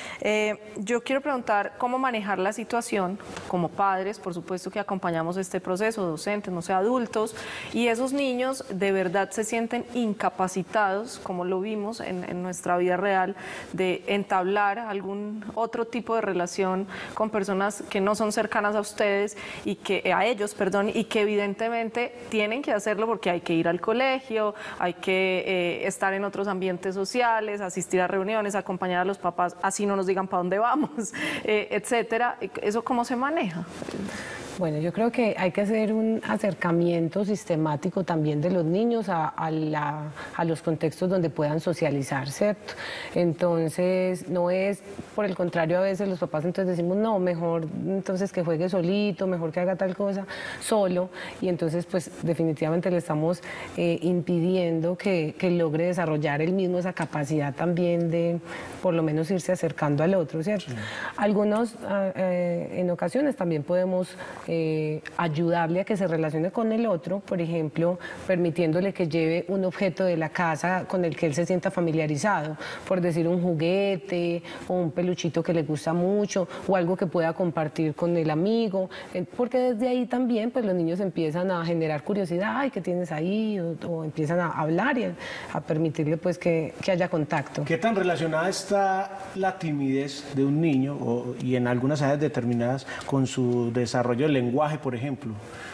S4: eh, yo quiero preguntar cómo manejar la situación como padres, por supuesto que acompañamos este proceso, docentes, no sé, adultos, y esos niños de verdad se sienten incapacitados, como lo vimos en, en nuestra vida real, de entablar algún otro tipo de relación con personas que no son cercanas a ustedes y que a ellos, perdón, y que evidentemente Evidentemente tienen que hacerlo porque hay que ir al colegio, hay que eh, estar en otros ambientes sociales, asistir a reuniones, acompañar a los papás, así no nos digan para dónde vamos, eh, etcétera. ¿Eso cómo se maneja?
S12: Bueno, yo creo que hay que hacer un acercamiento sistemático también de los niños a, a, la, a los contextos donde puedan socializar, ¿cierto? Entonces, no es, por el contrario, a veces los papás entonces decimos, no, mejor entonces que juegue solito, mejor que haga tal cosa solo, y entonces pues definitivamente le estamos eh, impidiendo que, que logre desarrollar él mismo esa capacidad también de por lo menos irse acercando al otro, ¿cierto? Sí. Algunos, eh, en ocasiones también podemos Eh, ayudarle a que se relacione con el otro, por ejemplo, permitiéndole que lleve un objeto de la casa con el que él se sienta familiarizado, por decir un juguete o un peluchito que le gusta mucho o algo que pueda compartir con el amigo, eh, porque desde ahí también pues los niños empiezan a generar curiosidad, ay, ¿qué tienes ahí? O, o empiezan a hablar y a, a permitirle pues que, que haya contacto.
S3: ¿Qué tan relacionada está la timidez de un niño o, y en algunas áreas determinadas con su desarrollo del lenguaje, por ejemplo?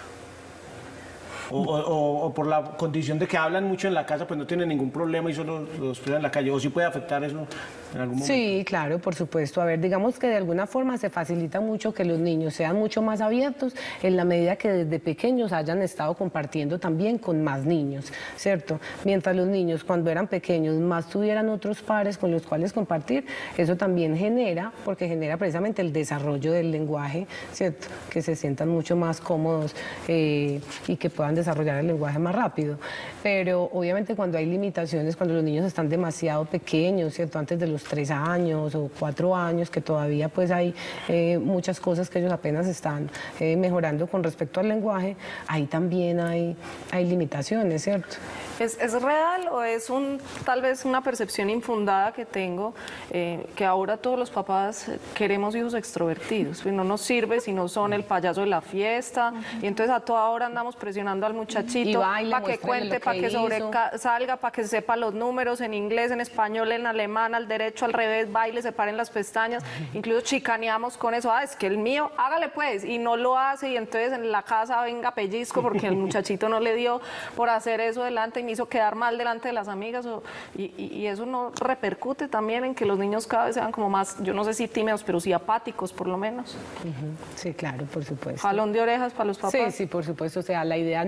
S3: O, o, o por la condición de que hablan mucho en la casa, pues no tienen ningún problema y solo los expresan en la calle, o sí puede afectar eso en algún momento.
S12: Sí, claro, por supuesto. A ver, digamos que de alguna forma se facilita mucho que los niños sean mucho más abiertos en la medida que desde pequeños hayan estado compartiendo también con más niños, ¿cierto? Mientras los niños cuando eran pequeños más tuvieran otros pares con los cuales compartir, eso también genera, porque genera precisamente el desarrollo del lenguaje, ¿cierto? Que se sientan mucho más cómodos eh, y que puedan desarrollar el lenguaje más rápido, pero obviamente cuando hay limitaciones, cuando los niños están demasiado pequeños, ¿cierto? Antes de los tres años o cuatro años, que todavía pues hay eh, muchas cosas que ellos apenas están eh, mejorando con respecto al lenguaje, ahí también hay, hay limitaciones, ¿cierto?
S4: ¿Es, ¿Es real o es un tal vez una percepción infundada que tengo, eh, que ahora todos los papás queremos hijos extrovertidos? Pues no nos sirve si no son el payaso de la fiesta, uh-huh. Y entonces a toda hora andamos presionando al muchachito para que cuente, para que, que sobresalga, para que sepa los números en inglés, en español, en alemán, al derecho, al revés, baile, se paren las pestañas, uh-huh. Incluso chicaneamos con eso, ah, es que el mío, hágale pues, y no lo hace, y entonces en la casa venga pellizco porque el muchachito no le dio por hacer eso delante y me hizo quedar mal delante de las amigas, o, y, y eso no repercute también en que los niños cada vez sean como más, yo no sé si tímidos, pero sí apáticos por lo menos.
S12: Uh-huh. Sí, claro, por supuesto.
S4: Jalón de orejas para los papás.
S12: Sí, sí, por supuesto, o sea, la idea no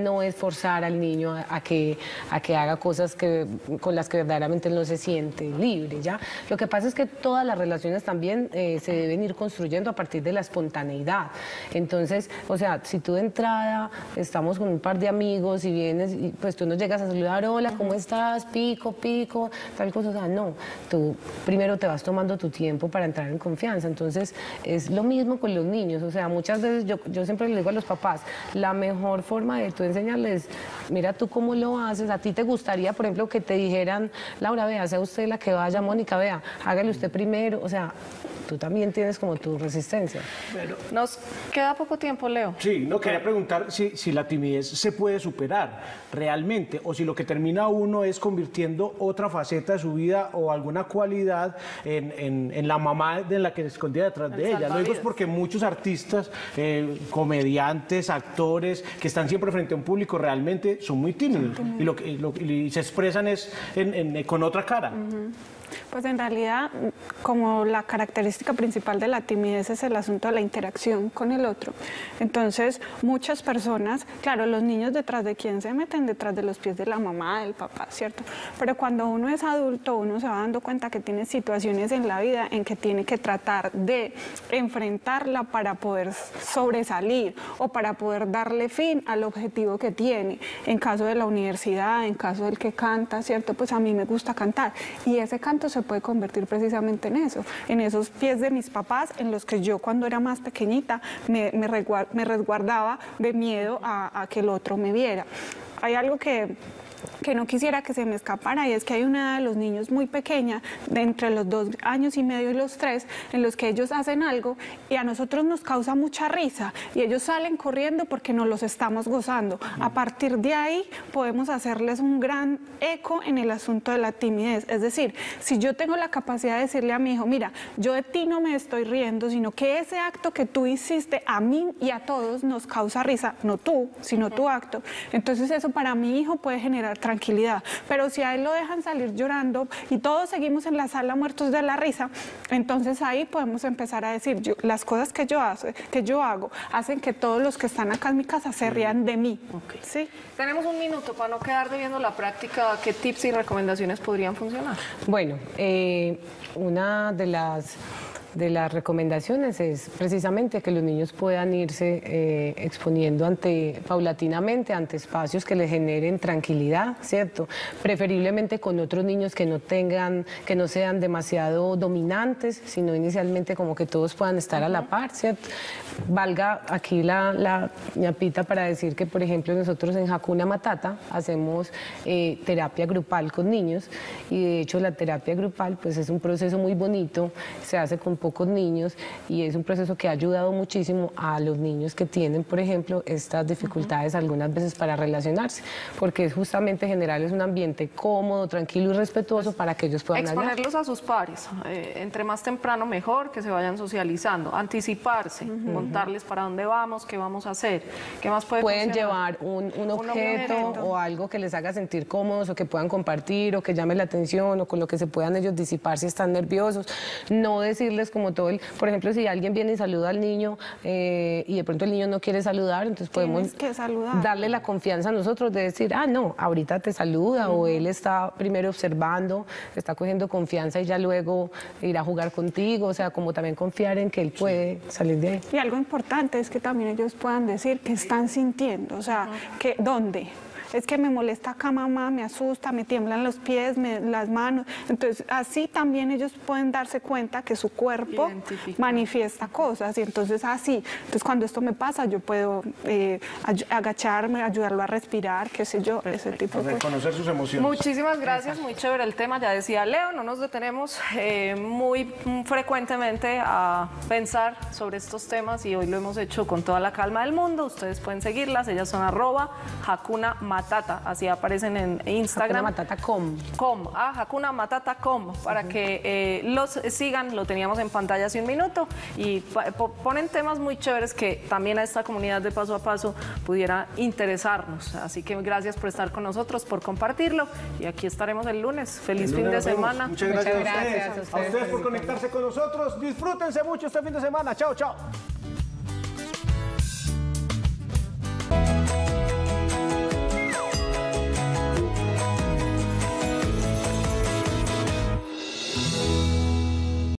S12: no es forzar al niño a, a, que, a que haga cosas que, con las que verdaderamente él no se siente libre, ¿ya? Lo que pasa es que todas las relaciones también eh, se deben ir construyendo a partir de la espontaneidad. Entonces, o sea, si tú de entrada estamos con un par de amigos y vienes, y pues tú nos llegas a saludar, hola, ¿cómo estás? Pico, pico, tal cosa, o sea, no. Tú primero te vas tomando tu tiempo para entrar en confianza. Entonces, es lo mismo con los niños. O sea, muchas veces yo, yo siempre le digo a los papás, la mejor forma de tú enseñarles, mira tú cómo lo haces, a ti te gustaría, por ejemplo, que te dijeran, Laura, vea, sea usted la que vaya, Mónica, vea, hágale usted primero, o sea, tú también tienes como tu resistencia.
S4: Pero nos queda poco tiempo, Leo.
S3: Sí, no, quería preguntar si, si la timidez se puede superar realmente o si lo que termina uno es convirtiendo otra faceta de su vida o alguna cualidad en, en, en la mamá de la que se escondía detrás de ella. Lo digo es porque muchos artistas, eh, comediantes, actores que están siempre frente a un público realmente son muy tímidos y, lo, y, lo, y se expresan es en, en, con otra cara.
S13: Uh-huh. Pues en realidad, como la característica principal de la timidez es el asunto de la interacción con el otro. Entonces, muchas personas, claro, los niños detrás de quién se meten, detrás de los pies de la mamá, del papá, ¿cierto? Pero cuando uno es adulto, uno se va dando cuenta que tiene situaciones en la vida en que tiene que tratar de enfrentarla para poder sobresalir o para poder darle fin al objetivo que tiene. En caso de la universidad, en caso del que canta, ¿cierto? Pues a mí me gusta cantar y ese canto se puede convertir precisamente en eso, en esos pies de mis papás, en los que yo cuando era más pequeñita me, me, me resguardaba de miedo a, a que el otro me viera. Hay algo que... que no quisiera que se me escapara y es que hay una de los niños muy pequeña, de entre los dos años y medio y los tres, en los que ellos hacen algo y a nosotros nos causa mucha risa y ellos salen corriendo porque nos los estamos gozando. A partir de ahí podemos hacerles un gran eco en el asunto de la timidez. Es decir, si yo tengo la capacidad de decirle a mi hijo, mira, yo de ti no me estoy riendo, sino que ese acto que tú hiciste a mí y a todos nos causa risa, no tú, sino tu acto. Entonces eso para mi hijo puede generar tranquilidad, pero si a él lo dejan salir llorando y todos seguimos en la sala muertos de la risa, entonces ahí podemos empezar a decir, yo, las cosas que yo, hace, que yo hago hacen que todos los que están acá en mi casa se rían de mí.
S4: Okay.
S13: ¿Sí?
S4: Tenemos un minuto para no quedar debiendo la práctica. ¿Qué tips y recomendaciones podrían funcionar?
S12: Bueno, eh, una de las... de las recomendaciones es precisamente que los niños puedan irse eh, exponiendo ante, paulatinamente ante espacios que les generen tranquilidad, ¿cierto? Preferiblemente con otros niños que no tengan, que no sean demasiado dominantes, sino inicialmente como que todos puedan estar a la par, ¿cierto? Valga aquí la, la ñapita para decir que, por ejemplo, nosotros en Hakuna Matata hacemos eh, terapia grupal con niños y de hecho la terapia grupal pues es un proceso muy bonito, se hace con pocos niños y es un proceso que ha ayudado muchísimo a los niños que tienen, por ejemplo, estas dificultades uh-huh. algunas veces para relacionarse, porque es justamente generarles un ambiente cómodo, tranquilo y respetuoso para que ellos puedan
S4: exponerlos
S12: hablar.
S4: a sus pares, eh, entre más temprano mejor, que se vayan socializando, anticiparse, uh-huh. contarles para dónde vamos, qué vamos a hacer, qué más puede
S12: Pueden
S4: funcionar?
S12: llevar un, un, objeto un objeto o algo que les haga sentir cómodos o que puedan compartir o que llame la atención o con lo que se puedan ellos disipar si están nerviosos, no decirles como todo el, por ejemplo, si alguien viene y saluda al niño eh, y de pronto el niño no quiere saludar, entonces podemos
S13: que saludar.
S12: darle la confianza a nosotros de decir, ah, no, ahorita te saluda, uh-huh. o él está primero observando, está cogiendo confianza y ya luego irá a jugar contigo, o sea, como también confiar en que él puede sí. salir de ahí.
S13: Y algo importante es que también ellos puedan decir que están sintiendo, o sea, uh-huh. que ¿dónde? Es que me molesta acá mamá, me asusta, me tiemblan los pies, me, las manos. Entonces, así también ellos pueden darse cuenta que su cuerpo manifiesta cosas. Y entonces, así, entonces cuando esto me pasa, yo puedo eh, agacharme, ayudarlo a respirar, qué sé yo, ese tipo de cosas.
S3: Reconocer sus emociones.
S4: Muchísimas gracias, muy chévere el tema. Ya decía Leo, no nos detenemos eh, muy frecuentemente a pensar sobre estos temas y hoy lo hemos hecho con toda la calma del mundo. Ustedes pueden seguirlas, ellas son arroba Hakuna Matata, así aparecen en Instagram.
S12: Hakuna Matata com.
S4: Com, ah, Hakuna Matata com, para uh-huh. que eh, los sigan, lo teníamos en pantalla hace un minuto y ponen temas muy chéveres que también a esta comunidad de Paso a Paso pudiera interesarnos. Así que gracias por estar con nosotros, por compartirlo y aquí estaremos el lunes. Feliz el lunes fin de semana.
S3: Muchas gracias,
S12: Muchas
S3: a, ustedes.
S12: gracias a ustedes.
S3: A ustedes por conectarse con nosotros. Disfrútense mucho este fin de semana. Chao, chao.